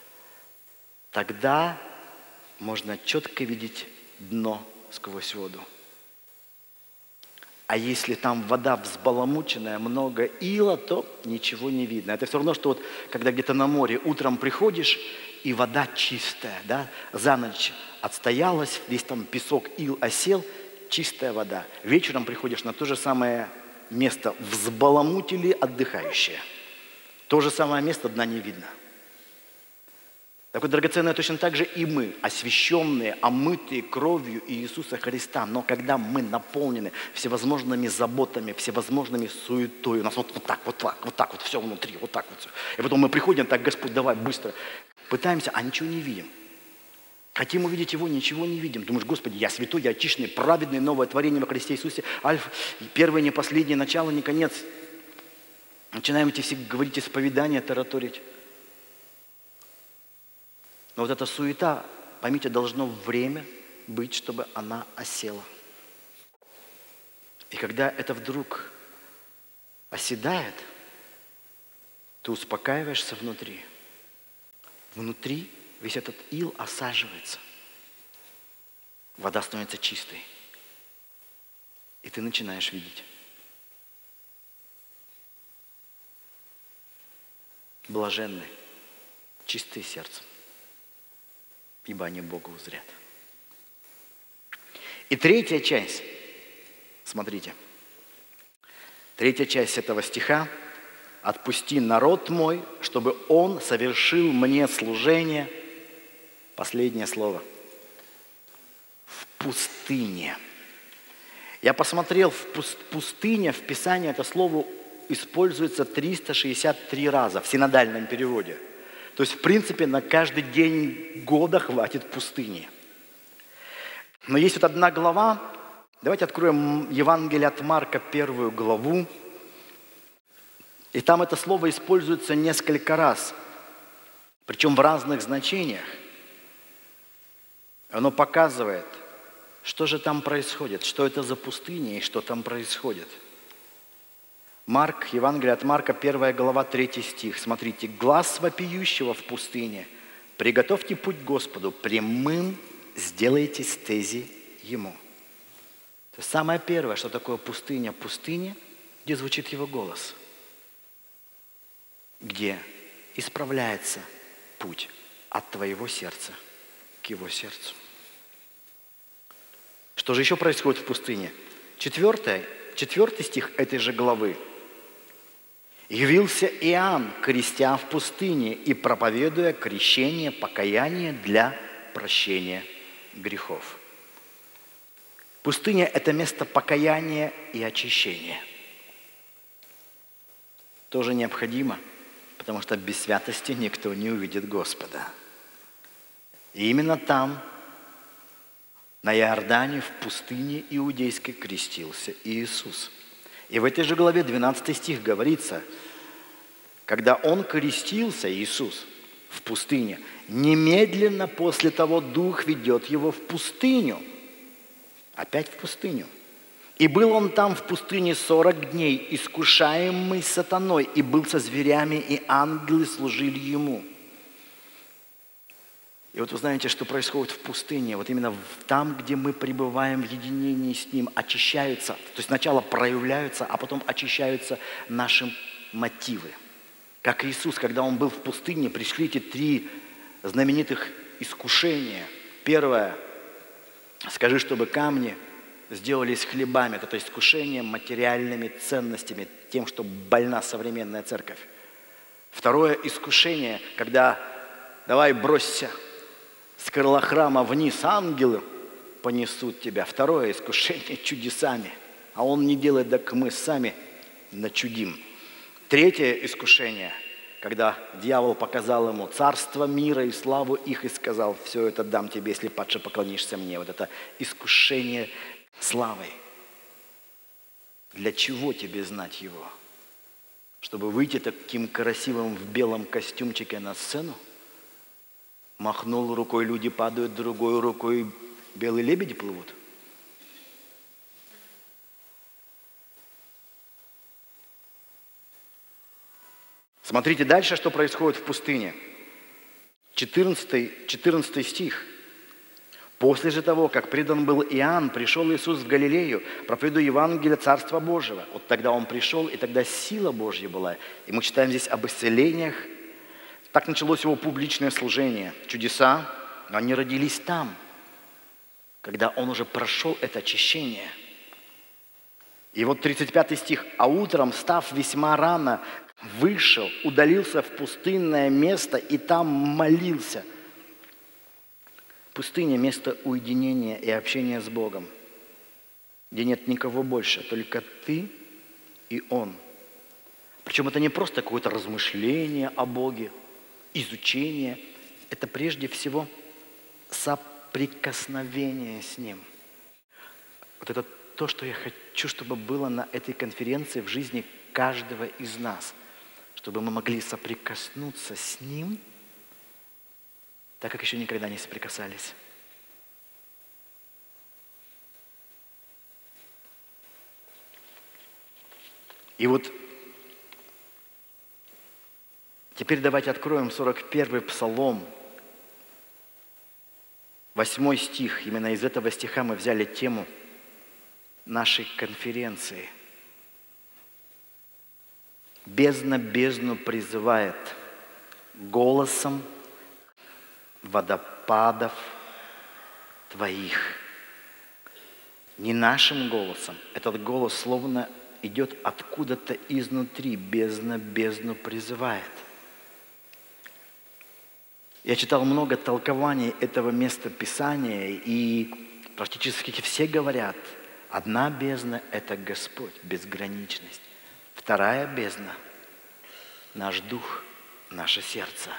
тогда можно четко видеть дно сквозь воду. А если там вода взбаламученная, много ила, то ничего не видно. Это все равно, что вот когда где-то на море утром приходишь, и вода чистая, да? За ночь отстоялась, весь там песок, ил осел, чистая вода. Вечером приходишь на то же самое место, взбаламутили отдыхающие. То же самое место, дна не видно. Так вот, драгоценное, точно так же и мы, освященные, омытые кровью Иисуса Христа. Но когда мы наполнены всевозможными заботами, всевозможными суетой, у нас вот так, все внутри, вот так вот все. И потом мы приходим, так, Господь, давай, быстро. Пытаемся, а ничего не видим. Хотим увидеть Его, ничего не видим. Думаешь, Господи, я святой, я очищенный, праведный, новое творение во Христе Иисусе, альфа, первое, не последнее, начало, не конец. Начинаем эти все говорить, исповедания, тараторить. Но вот эта суета, поймите, должно время быть, чтобы она осела. И когда это вдруг оседает, ты успокаиваешься внутри. Внутри весь этот ил осаживается. Вода становится чистой. И ты начинаешь видеть. Блаженны, чистые сердцем, ибо они Бога узрят. И третья часть, смотрите, третья часть этого стиха: «Отпусти народ мой, чтобы он совершил мне служение». Последнее слово. В пустыне. Я посмотрел, в пустыне, в Писании это слово используется 363 раза в синодальном переводе. То есть, в принципе, на каждый день года хватит пустыни. Но есть вот одна глава. Давайте откроем Евангелие от Марка, 1 главу. И там это слово используется несколько раз. Причем в разных значениях. Оно показывает, что же там происходит, что это за пустыня и что там происходит. Евангелие от Марка, 1 глава, 3 стих. Смотрите. «Глас вопиющего в пустыне. Приготовьте путь Господу, прямым сделайте стези Ему». Это самое первое, что такое пустыня. Пустыня, где звучит Его голос. Где исправляется путь от твоего сердца к Его сердцу. Что же еще происходит в пустыне? 4 стих этой же главы. «Явился Иоанн, крестя в пустыне и проповедуя крещение, покаяние для прощения грехов». Пустыня – это место покаяния и очищения. Тоже необходимо, потому что без святости никто не увидит Господа. И именно там, на Иордане, в пустыне иудейской, крестился Иисус. И в этой же главе 12 стих говорится, когда Он крестился, Иисус, в пустыне, немедленно после того Дух ведет Его в пустыню. Опять в пустыню. «И был Он там в пустыне 40 дней, искушаемый сатаной, и был со зверями, и ангелы служили Ему». И вот вы знаете, что происходит в пустыне. Вот именно там, где мы пребываем в единении с Ним, очищаются, то есть сначала проявляются, а потом очищаются наши мотивы. Как Иисус, когда Он был в пустыне, пришли эти 3 знаменитых искушения. Первое: скажи, чтобы камни сделались хлебами. Это искушение материальными ценностями, тем, что больна современная церковь. Второе искушение, когда давай бросься с крыла храма вниз, ангелы понесут тебя. Второе искушение чудесами. А Он не делает, так мы сами начудим. Третье искушение, когда дьявол показал ему царство мира и славу их и сказал: все это дам тебе, если падше поклонишься мне. Вот это искушение славой. Для чего тебе знать его? Чтобы выйти таким красивым в белом костюмчике на сцену? Махнул рукой, люди падают, другой рукой белые лебеди плывут. Смотрите дальше, что происходит в пустыне. 14 стих. «После же того, как предан был Иоанн, пришел Иисус в Галилею, проповедуя Евангелие Царства Божьего». Вот тогда Он пришел, и тогда сила Божья была. И мы читаем здесь об исцелениях. Так началось Его публичное служение. Чудеса, но они родились там, когда Он уже прошел это очищение. И вот 35 стих. «А утром, встав весьма рано, вышел, удалился в пустынное место и там молился». Пустыня – место уединения и общения с Богом, где нет никого больше, только ты и Он. Причем это не просто какое-то размышление о Боге, изучение. Это прежде всего соприкосновение с Ним. Вот это то, что я хочу, чтобы было на этой конференции в жизни каждого из нас. Чтобы мы могли соприкоснуться с Ним, так как еще никогда не соприкасались. И вот теперь давайте откроем 41-й Псалом, 8 стих. Именно из этого стиха мы взяли тему нашей конференции. «Бездна бездну призывает голосом водопадов твоих». Не нашим голосом. Этот голос словно идет откуда-то изнутри. Бездна бездну призывает. Я читал много толкований этого места Писания, и практически все говорят, одна бездна – это Господь, безграничность. Вторая бездна – наш дух, наше сердце.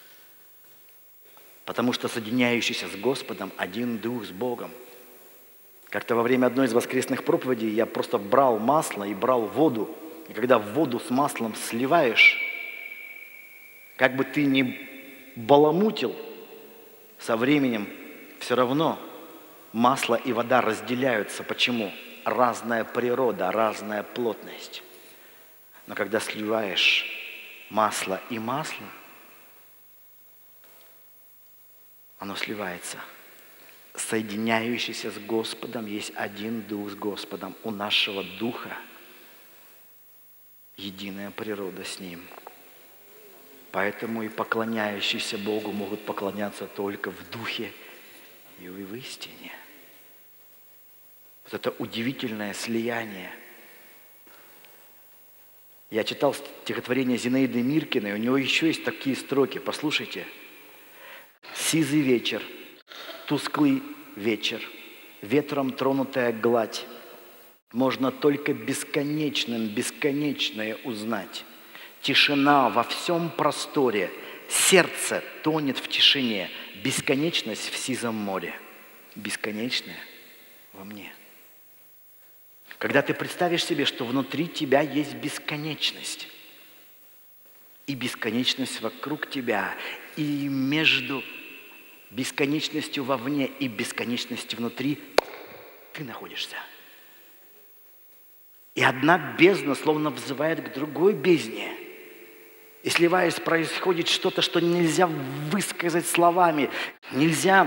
Потому что соединяющийся с Господом один дух с Богом. Как-то во время одной из воскресных проповедей я просто брал масло и брал воду. И когда воду с маслом сливаешь, как бы ты ни баламутил, со временем все равно масло и вода разделяются. Почему? Разная природа, разная плотность. Но когда сливаешь масло и масло, оно сливается. Соединяющийся с Господом есть один Дух с Господом. У нашего Духа единая природа с Ним. Поэтому и поклоняющиеся Богу могут поклоняться только в Духе и в истине. Вот это удивительное слияние. Я читал стихотворение Зинаиды Миркиной, у него еще есть такие строки, послушайте. «Сизый вечер, тусклый вечер, ветром тронутая гладь, можно только бесконечное узнать. Тишина во всем просторе, сердце тонет в тишине, бесконечность в сизом море, бесконечное во мне». Когда ты представишь себе, что внутри тебя есть бесконечность, и бесконечность вокруг тебя, и между бесконечностью вовне и бесконечностью внутри ты находишься. И одна бездна словно взывает к другой бездне. И сливаясь, происходит что-то, что нельзя высказать словами, нельзя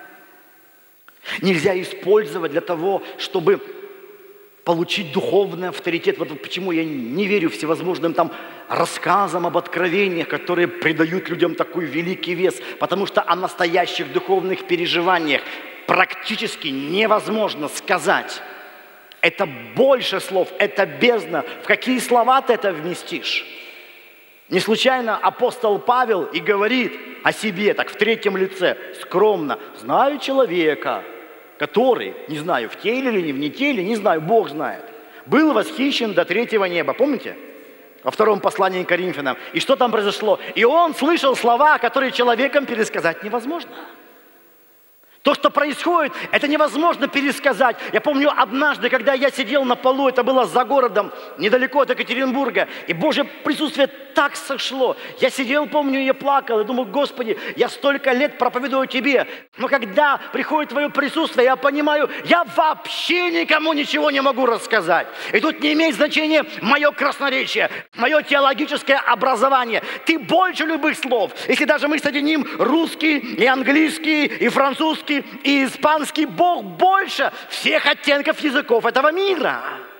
использовать для того, чтобы получить духовный авторитет. Вот почему я не верю всевозможным там рассказам об откровениях, которые придают людям такой великий вес, потому что о настоящих духовных переживаниях практически невозможно сказать. Это больше слов, это бездна. В какие слова ты это вместишь? Не случайно апостол Павел и говорит о себе, так в третьем лице, скромно: «Знаю человека, который, не знаю, в теле или не в теле, не знаю, Бог знает, был восхищен до третьего неба». Помните? Во втором послании к Коринфянам. И что там произошло? И он слышал слова, которые человеком пересказать невозможно. То, что происходит, это невозможно пересказать. Я помню однажды, когда я сидел на полу, это было за городом, недалеко от Екатеринбурга, и Божье присутствие так сошло. Я сидел, помню, и я плакал, и думал: Господи, я столько лет проповедую Тебе, но когда приходит Твое присутствие, я понимаю, я вообще никому ничего не могу рассказать. И тут не имеет значения мое красноречие, мое теологическое образование. Ты больше любых слов. Если даже мы соединим русский, и английский, и французский, и испанский, Бог больше всех оттенков языков этого мира.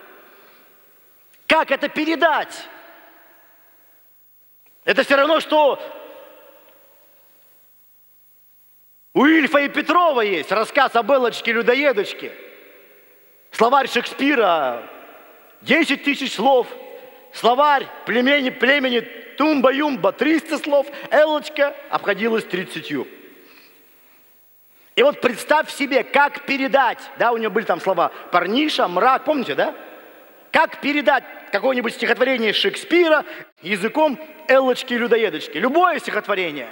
Как это передать? Это все равно, что у Ильфа и Петрова есть рассказ о Эллочке-людоедочке. Словарь Шекспира 10 тысяч слов. Словарь племени Тумба-Юмба 300 слов. Эллочка обходилась 30. И вот представь себе, как передать, да, у него были там слова парниша, мрак, помните, да? Как передать какое-нибудь стихотворение Шекспира языком Эллочки-людоедочки? Любое стихотворение.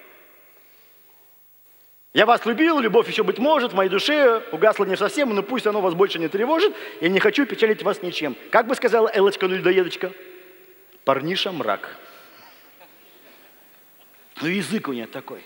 Я вас любил, любовь еще быть может, в моей душе угасла не совсем, но пусть оно вас больше не тревожит, я не хочу печалить вас ничем. Как бы сказала Эллочка-людоедочка? Парниша, мрак. Ну язык у нее такой.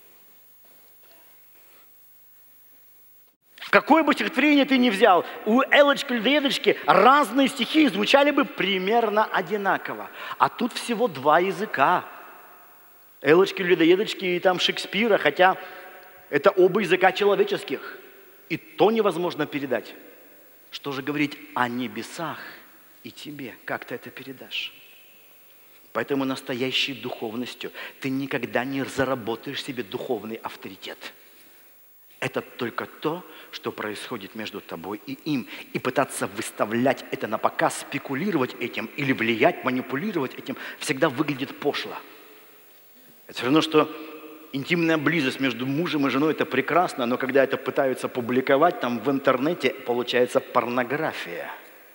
Какое бы стихотворение ты ни взял, у Эллочки-людоедочки разные стихи звучали бы примерно одинаково. А тут всего 2 языка. Эллочки-людоедочки и там Шекспира, хотя это оба языка человеческих. И то невозможно передать. Что же говорить о небесах и тебе? Как ты это передашь? Поэтому настоящей духовностью ты никогда не заработаешь себе духовный авторитет. Это только то, что происходит между тобой и им. И пытаться выставлять это на показ, спекулировать этим или влиять, манипулировать этим, всегда выглядит пошло. Это все равно, что интимная близость между мужем и женой – это прекрасно, но когда это пытаются публиковать, там в интернете получается порнография.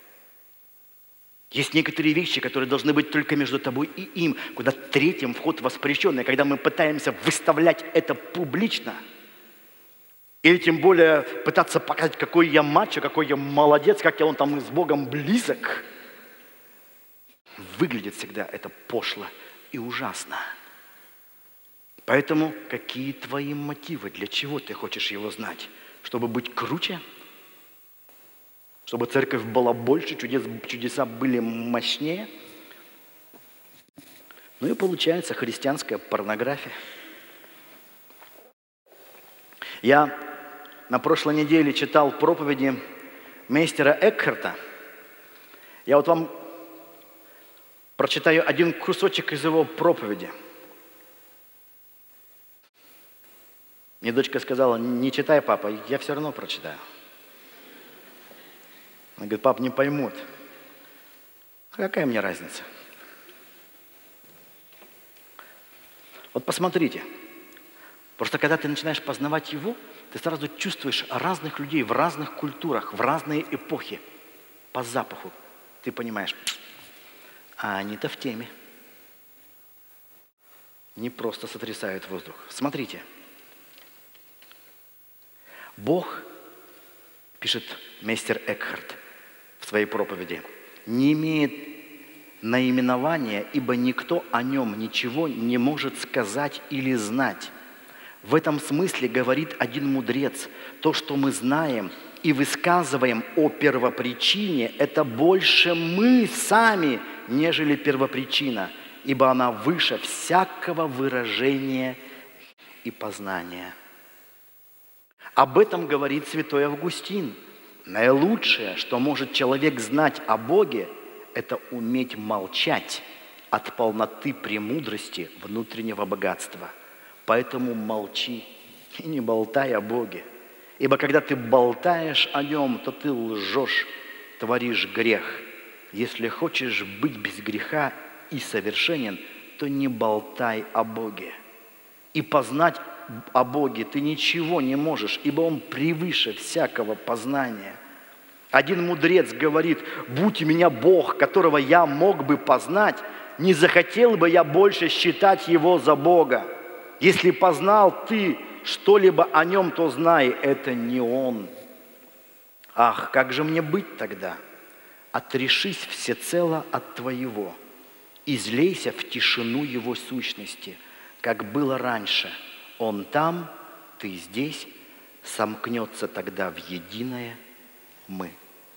Есть некоторые вещи, которые должны быть только между тобой и им, куда третьим вход воспрещенный. Когда мы пытаемся выставлять это публично – или тем более пытаться показать, какой я мачо, какой я молодец, как я он там с Богом близок. Выглядит всегда это пошло и ужасно. Поэтому какие твои мотивы? Для чего ты хочешь его знать? Чтобы быть круче? Чтобы церковь была больше, чудеса были мощнее? Ну и получается христианская порнография. Я на прошлой неделе читал проповеди мейстера Экхарта. Я вот вам прочитаю один кусочек из его проповеди. Мне дочка сказала: не читай, папа, я все равно прочитаю. Она говорит: пап, не поймут. А какая мне разница? Вот посмотрите. Просто когда ты начинаешь познавать его, ты сразу чувствуешь разных людей в разных культурах, в разные эпохи. По запаху ты понимаешь, а они-то в теме. Не просто сотрясают воздух. Смотрите. Бог, пишет мейстер Экхарт в своей проповеди, не имеет наименования, ибо никто о нем ничего не может сказать или знать. В этом смысле говорит один мудрец: то, что мы знаем и высказываем о первопричине, это больше мы сами, нежели первопричина, ибо она выше всякого выражения и познания. Об этом говорит святой Августин. Наилучшее, что может человек знать о Боге, это уметь молчать от полноты премудрости внутреннего богатства. Поэтому молчи и не болтай о Боге. Ибо когда ты болтаешь о Нем, то ты лжешь, творишь грех. Если хочешь быть без греха и совершенен, то не болтай о Боге. И познать о Боге ты ничего не можешь, ибо Он превыше всякого познания. Один мудрец говорит: будь у меня Бог, которого я мог бы познать, не захотел бы я больше считать Его за Бога. Если познал ты что-либо о Нем, то знай, это не Он. Ах, как же мне быть тогда? Отрешись всецело от твоего, излейся в тишину Его сущности, как было раньше. Он там, ты здесь, сомкнется тогда в единое мы.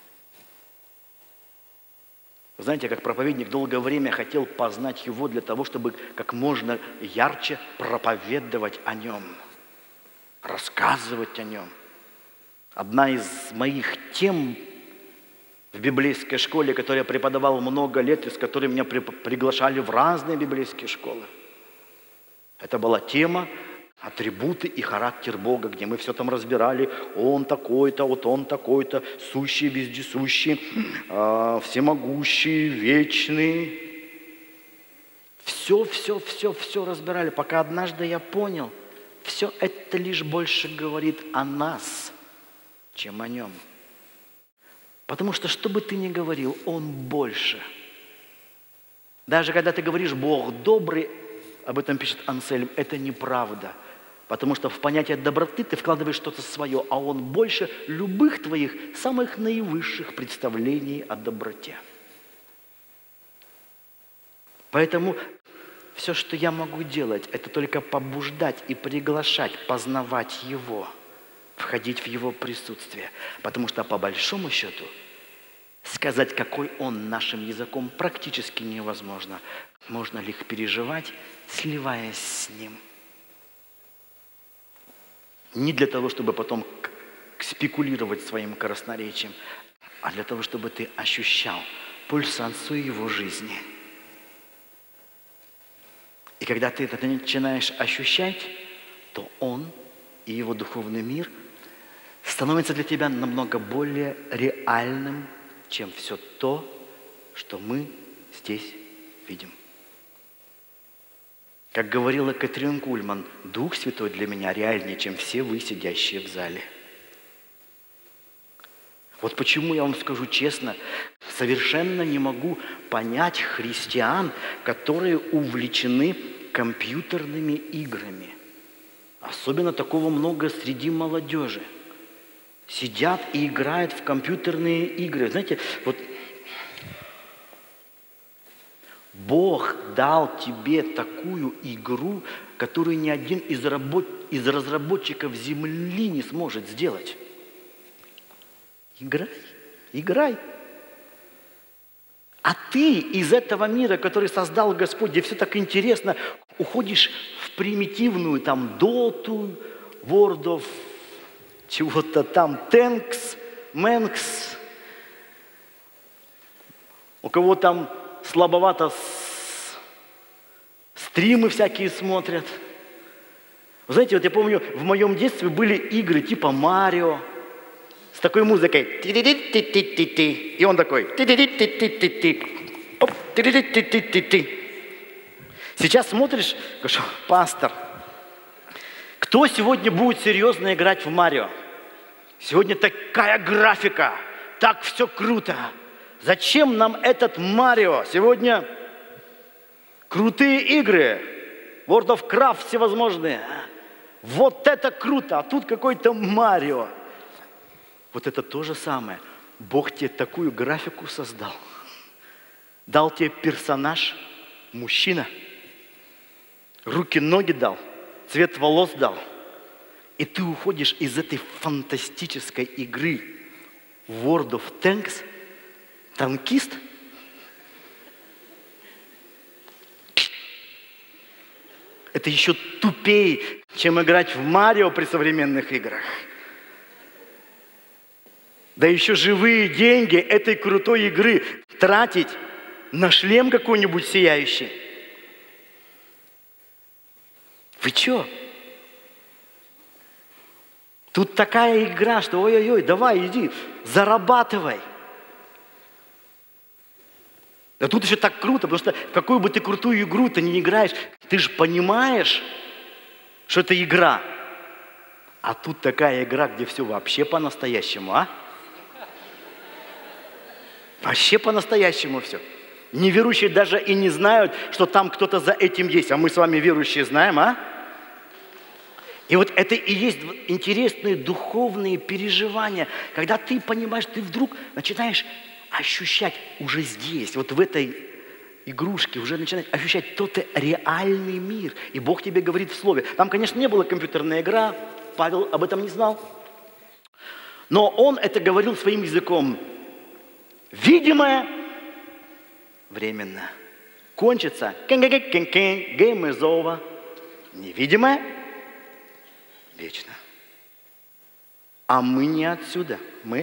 Вы знаете, как проповедник долгое время хотел познать Его для того, чтобы как можно ярче проповедовать о Нем, рассказывать о Нем. Одна из моих тем в библейской школе, которую я преподавал много лет, и с которой меня приглашали в разные библейские школы, это была тема атрибуты и характер Бога, где мы все там разбирали. Он такой-то, вот Он такой-то, сущий, вездесущий, всемогущий, вечный. Все разбирали, пока однажды я понял, все это лишь больше говорит о нас, чем о Нем. Потому что бы ты ни говорил, Он больше. Даже когда ты говоришь «Бог добрый», об этом пишет Ансельм, это неправда. Потому что в понятие доброты ты вкладываешь что-то свое, а Он больше любых твоих самых наивысших представлений о доброте. Поэтому все, что я могу делать, это только побуждать и приглашать, познавать Его, входить в Его присутствие. Потому что по большому счету сказать, какой Он нашим языком, практически невозможно. Можно лишь переживать, сливаясь с Ним. Не для того, чтобы потом спекулировать своим красноречием, а для того, чтобы ты ощущал пульсацию Его жизни. И когда ты это начинаешь ощущать, то Он и Его духовный мир становится для тебя намного более реальным, чем все то, что мы здесь видим. Как говорила Катрин Кульман, Дух Святой для меня реальнее, чем все вы, сидящие в зале. Вот почему, я вам скажу честно, совершенно не могу понять христиан, которые увлечены компьютерными играми. Особенно такого много среди молодежи. Сидят и играют в компьютерные игры. Знаете, вот Бог дал тебе такую игру, которую ни один из разработчиков Земли не сможет сделать. Играй, играй. А ты из этого мира, который создал Господь, где все так интересно, уходишь в примитивную там доту, World of чего-то там, Tanks, Manx. У кого там слабовато стримы всякие смотрят. Вы знаете, вот я помню, в моем детстве были игры типа Марио с такой музыкой. И он такой. Оп, сейчас смотришь, говоришь, пастор, кто сегодня будет серьезно играть в Марио? Сегодня такая графика, так все круто. Зачем нам этот Марио? Сегодня крутые игры, World of Craft всевозможные. Вот это круто, а тут какой-то Марио. Вот это то же самое. Бог тебе такую графику создал. Дал тебе персонаж, мужчина. Руки, ноги дал, цвет волос дал. И ты уходишь из этой фантастической игры World of Tanks, танкист. Это еще тупее, чем играть в Марио при современных играх. Да еще живые деньги этой крутой игры тратить на шлем какой-нибудь сияющий. Вы что? Тут такая игра, что ой-ой-ой, давай, иди, зарабатывай. Да тут еще так круто, потому что в какую бы ты крутую игру-то не играешь, ты же понимаешь, что это игра. А тут такая игра, где все вообще по-настоящему, а? Вообще по-настоящему все. Неверующие даже и не знают, что там кто-то за этим есть. А мы с вами верующие знаем, а? И вот это и есть интересные духовные переживания, когда ты понимаешь, ты вдруг начинаешь ощущать уже здесь, вот в этой игрушке, уже начинаешь ощущать тот реальный мир. И Бог тебе говорит в Слове. Там, конечно, не была компьютерная игра, Павел об этом не знал. Но он это говорил своим языком. Видимое временно. Кончится. Game is over. Невидимое вечно. А мы не отсюда. Мы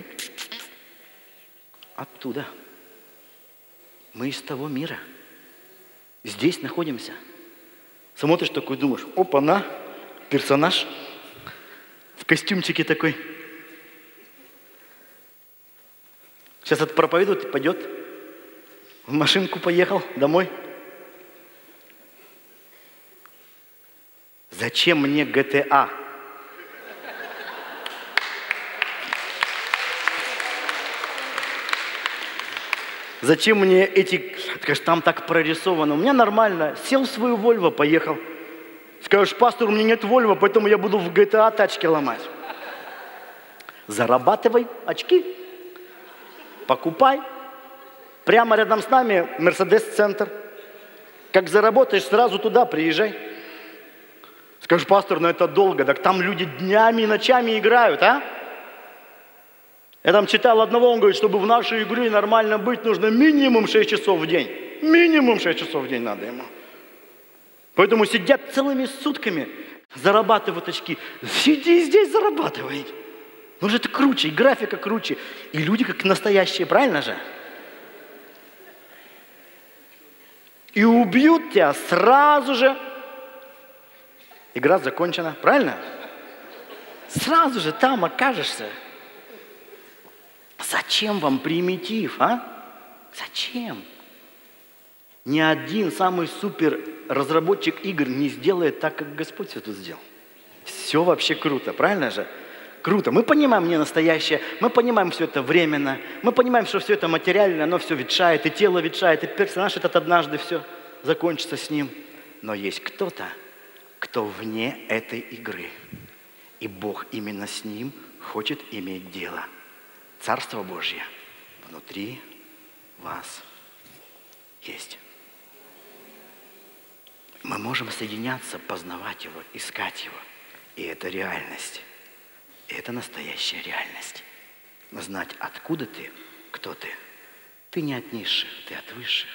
оттуда. Мы из того мира. Здесь находимся. Смотришь такой, думаешь, опа-на, персонаж в костюмчике такой. Сейчас это проповедует, пойдет. В машинку поехал домой. Зачем мне GTA? Зачем мне эти... Скажешь, там так прорисовано. У меня нормально. Сел в свою Volvo, поехал. Скажешь, пастор, у меня нет Volvo, поэтому я буду в GTA тачки ломать. Зарабатывай очки. Покупай. Прямо рядом с нами Мерседес-центр. Как заработаешь, сразу туда приезжай. Скажешь, пастор, но это долго. Так там люди днями и ночами играют, а? Я там читал одного, он говорит, чтобы в нашей игре нормально быть, нужно минимум 6 часов в день. Минимум 6 часов в день надо ему. Поэтому сидят целыми сутками, зарабатывают очки. Сиди здесь, зарабатывай. Ну же это круче, и графика круче. И люди как настоящие, правильно же? И убьют тебя сразу же. Игра закончена, правильно? Сразу же там окажешься. Зачем вам примитив, а? Зачем? Ни один самый супер разработчик игр не сделает так, как Господь все тут сделал. Все вообще круто, правильно же? Круто. Мы понимаем не настоящее, мы понимаем все это временно, мы понимаем, что все это материально, оно все ветшает, и тело ветшает, и персонаж этот однажды все закончится с ним. Но есть кто-то, кто вне этой игры. И Бог именно с ним хочет иметь дело. Царство Божье внутри вас есть. Мы можем соединяться, познавать Его, искать Его. И это реальность. И это настоящая реальность. Знать, откуда ты, кто ты. Ты не от низших, ты от высших.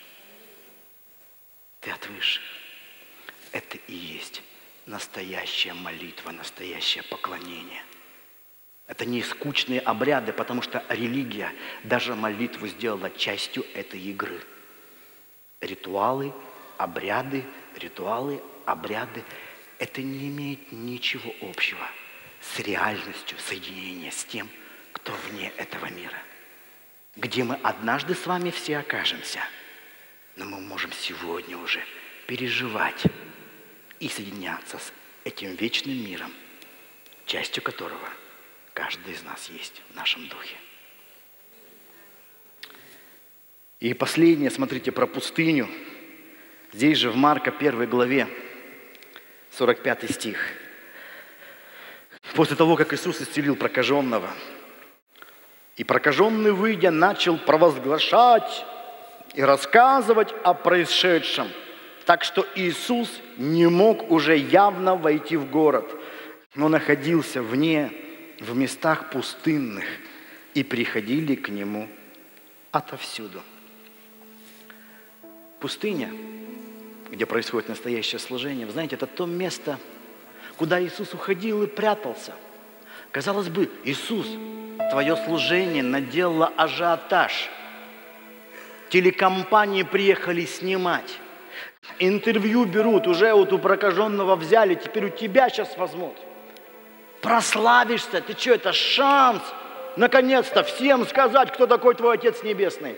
Ты от высших. Это и есть настоящая молитва, настоящее поклонение. Это не скучные обряды, потому что религия даже молитву сделала частью этой игры. Ритуалы, обряды, это не имеет ничего общего с реальностью соединения с тем, кто вне этого мира. Где мы однажды с вами все окажемся, но мы можем сегодня уже переживать и соединяться с этим вечным миром, частью которого каждый из нас есть в нашем духе. И последнее, смотрите, про пустыню. Здесь же в Марка 1 главе, 45 стих. После того, как Иисус исцелил прокаженного, и прокаженный, выйдя, начал провозглашать и рассказывать о происшедшем, так что Иисус не мог уже явно войти в город, но находился вне, в местах пустынных, и приходили к Нему отовсюду. Пустыня, где происходит настоящее служение, вы знаете, это то место, куда Иисус уходил и прятался. Казалось бы, Иисус, твое служение наделало ажиотаж. Телекомпании приехали снимать. Интервью берут, уже вот у прокаженного взяли, теперь у тебя сейчас возьмут. Прославишься, ты что, это шанс наконец-то всем сказать, кто такой твой Отец Небесный.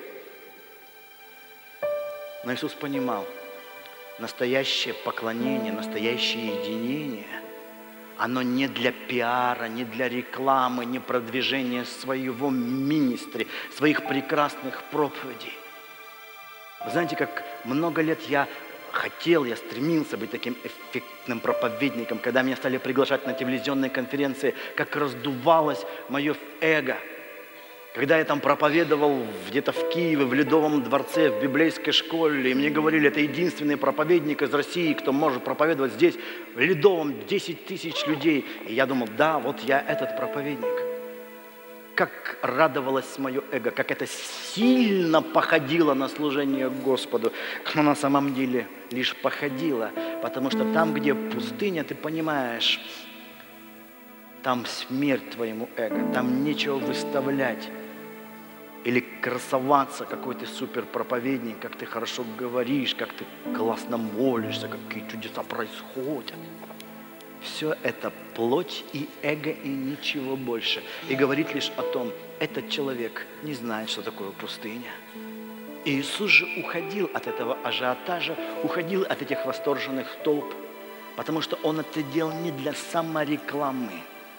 Но Иисус понимал, настоящее поклонение, настоящее единение, оно не для пиара, не для рекламы, не продвижения своего министри, своих прекрасных проповедей. Вы знаете, как много лет я стремился быть таким эффектным проповедником, когда меня стали приглашать на телевизионные конференции, как раздувалось мое эго. Когда я там проповедовал где-то в Киеве, в Ледовом дворце, в библейской школе, и мне говорили, это единственный проповедник из России, кто может проповедовать здесь, в Ледовом, 10 тысяч людей. И я думал, да, вот я этот проповедник. Как радовалось мое эго, как это сильно походило на служение Господу, но на самом деле лишь походило, потому что там, где пустыня, ты понимаешь, там смерть твоему эго, там нечего выставлять или красоваться, какой ты суперпроповедник, как ты хорошо говоришь, как ты классно молишься, какие чудеса происходят. Все это плоть и эго, и ничего больше. И говорит лишь о том, этот человек не знает, что такое пустыня. И Иисус же уходил от этого ажиотажа, уходил от этих восторженных толп, потому что Он это делал не для саморекламы.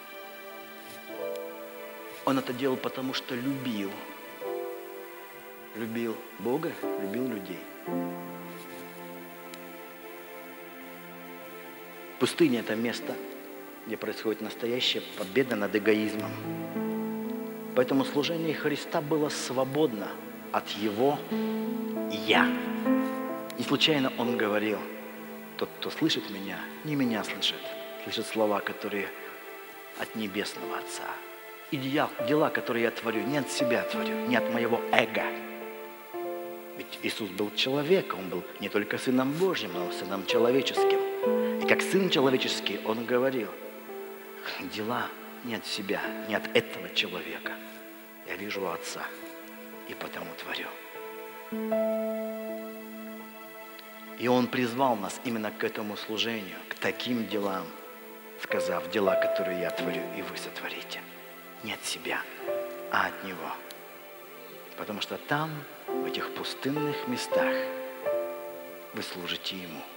Он это делал, потому что любил. Любил Бога, любил людей. Пустыня – это место, где происходит настоящая победа над эгоизмом. Поэтому служение Христа было свободно от Его «я». Не случайно Он говорил, тот, кто слышит Меня, не Меня слышит, слышит слова, которые от Небесного Отца. И дела, которые я творю, не от себя творю, не от моего эго. Ведь Иисус был человеком, Он был не только Сыном Божьим, но и Сыном человеческим. И как Сын человеческий, Он говорил, дела не от себя, не от этого человека. Я вижу Отца, и потому творю. И Он призвал нас именно к этому служению, к таким делам, сказав, дела, которые я творю, и вы сотворите. Не от себя, а от Него. Потому что там, в этих пустынных местах, вы служите Ему.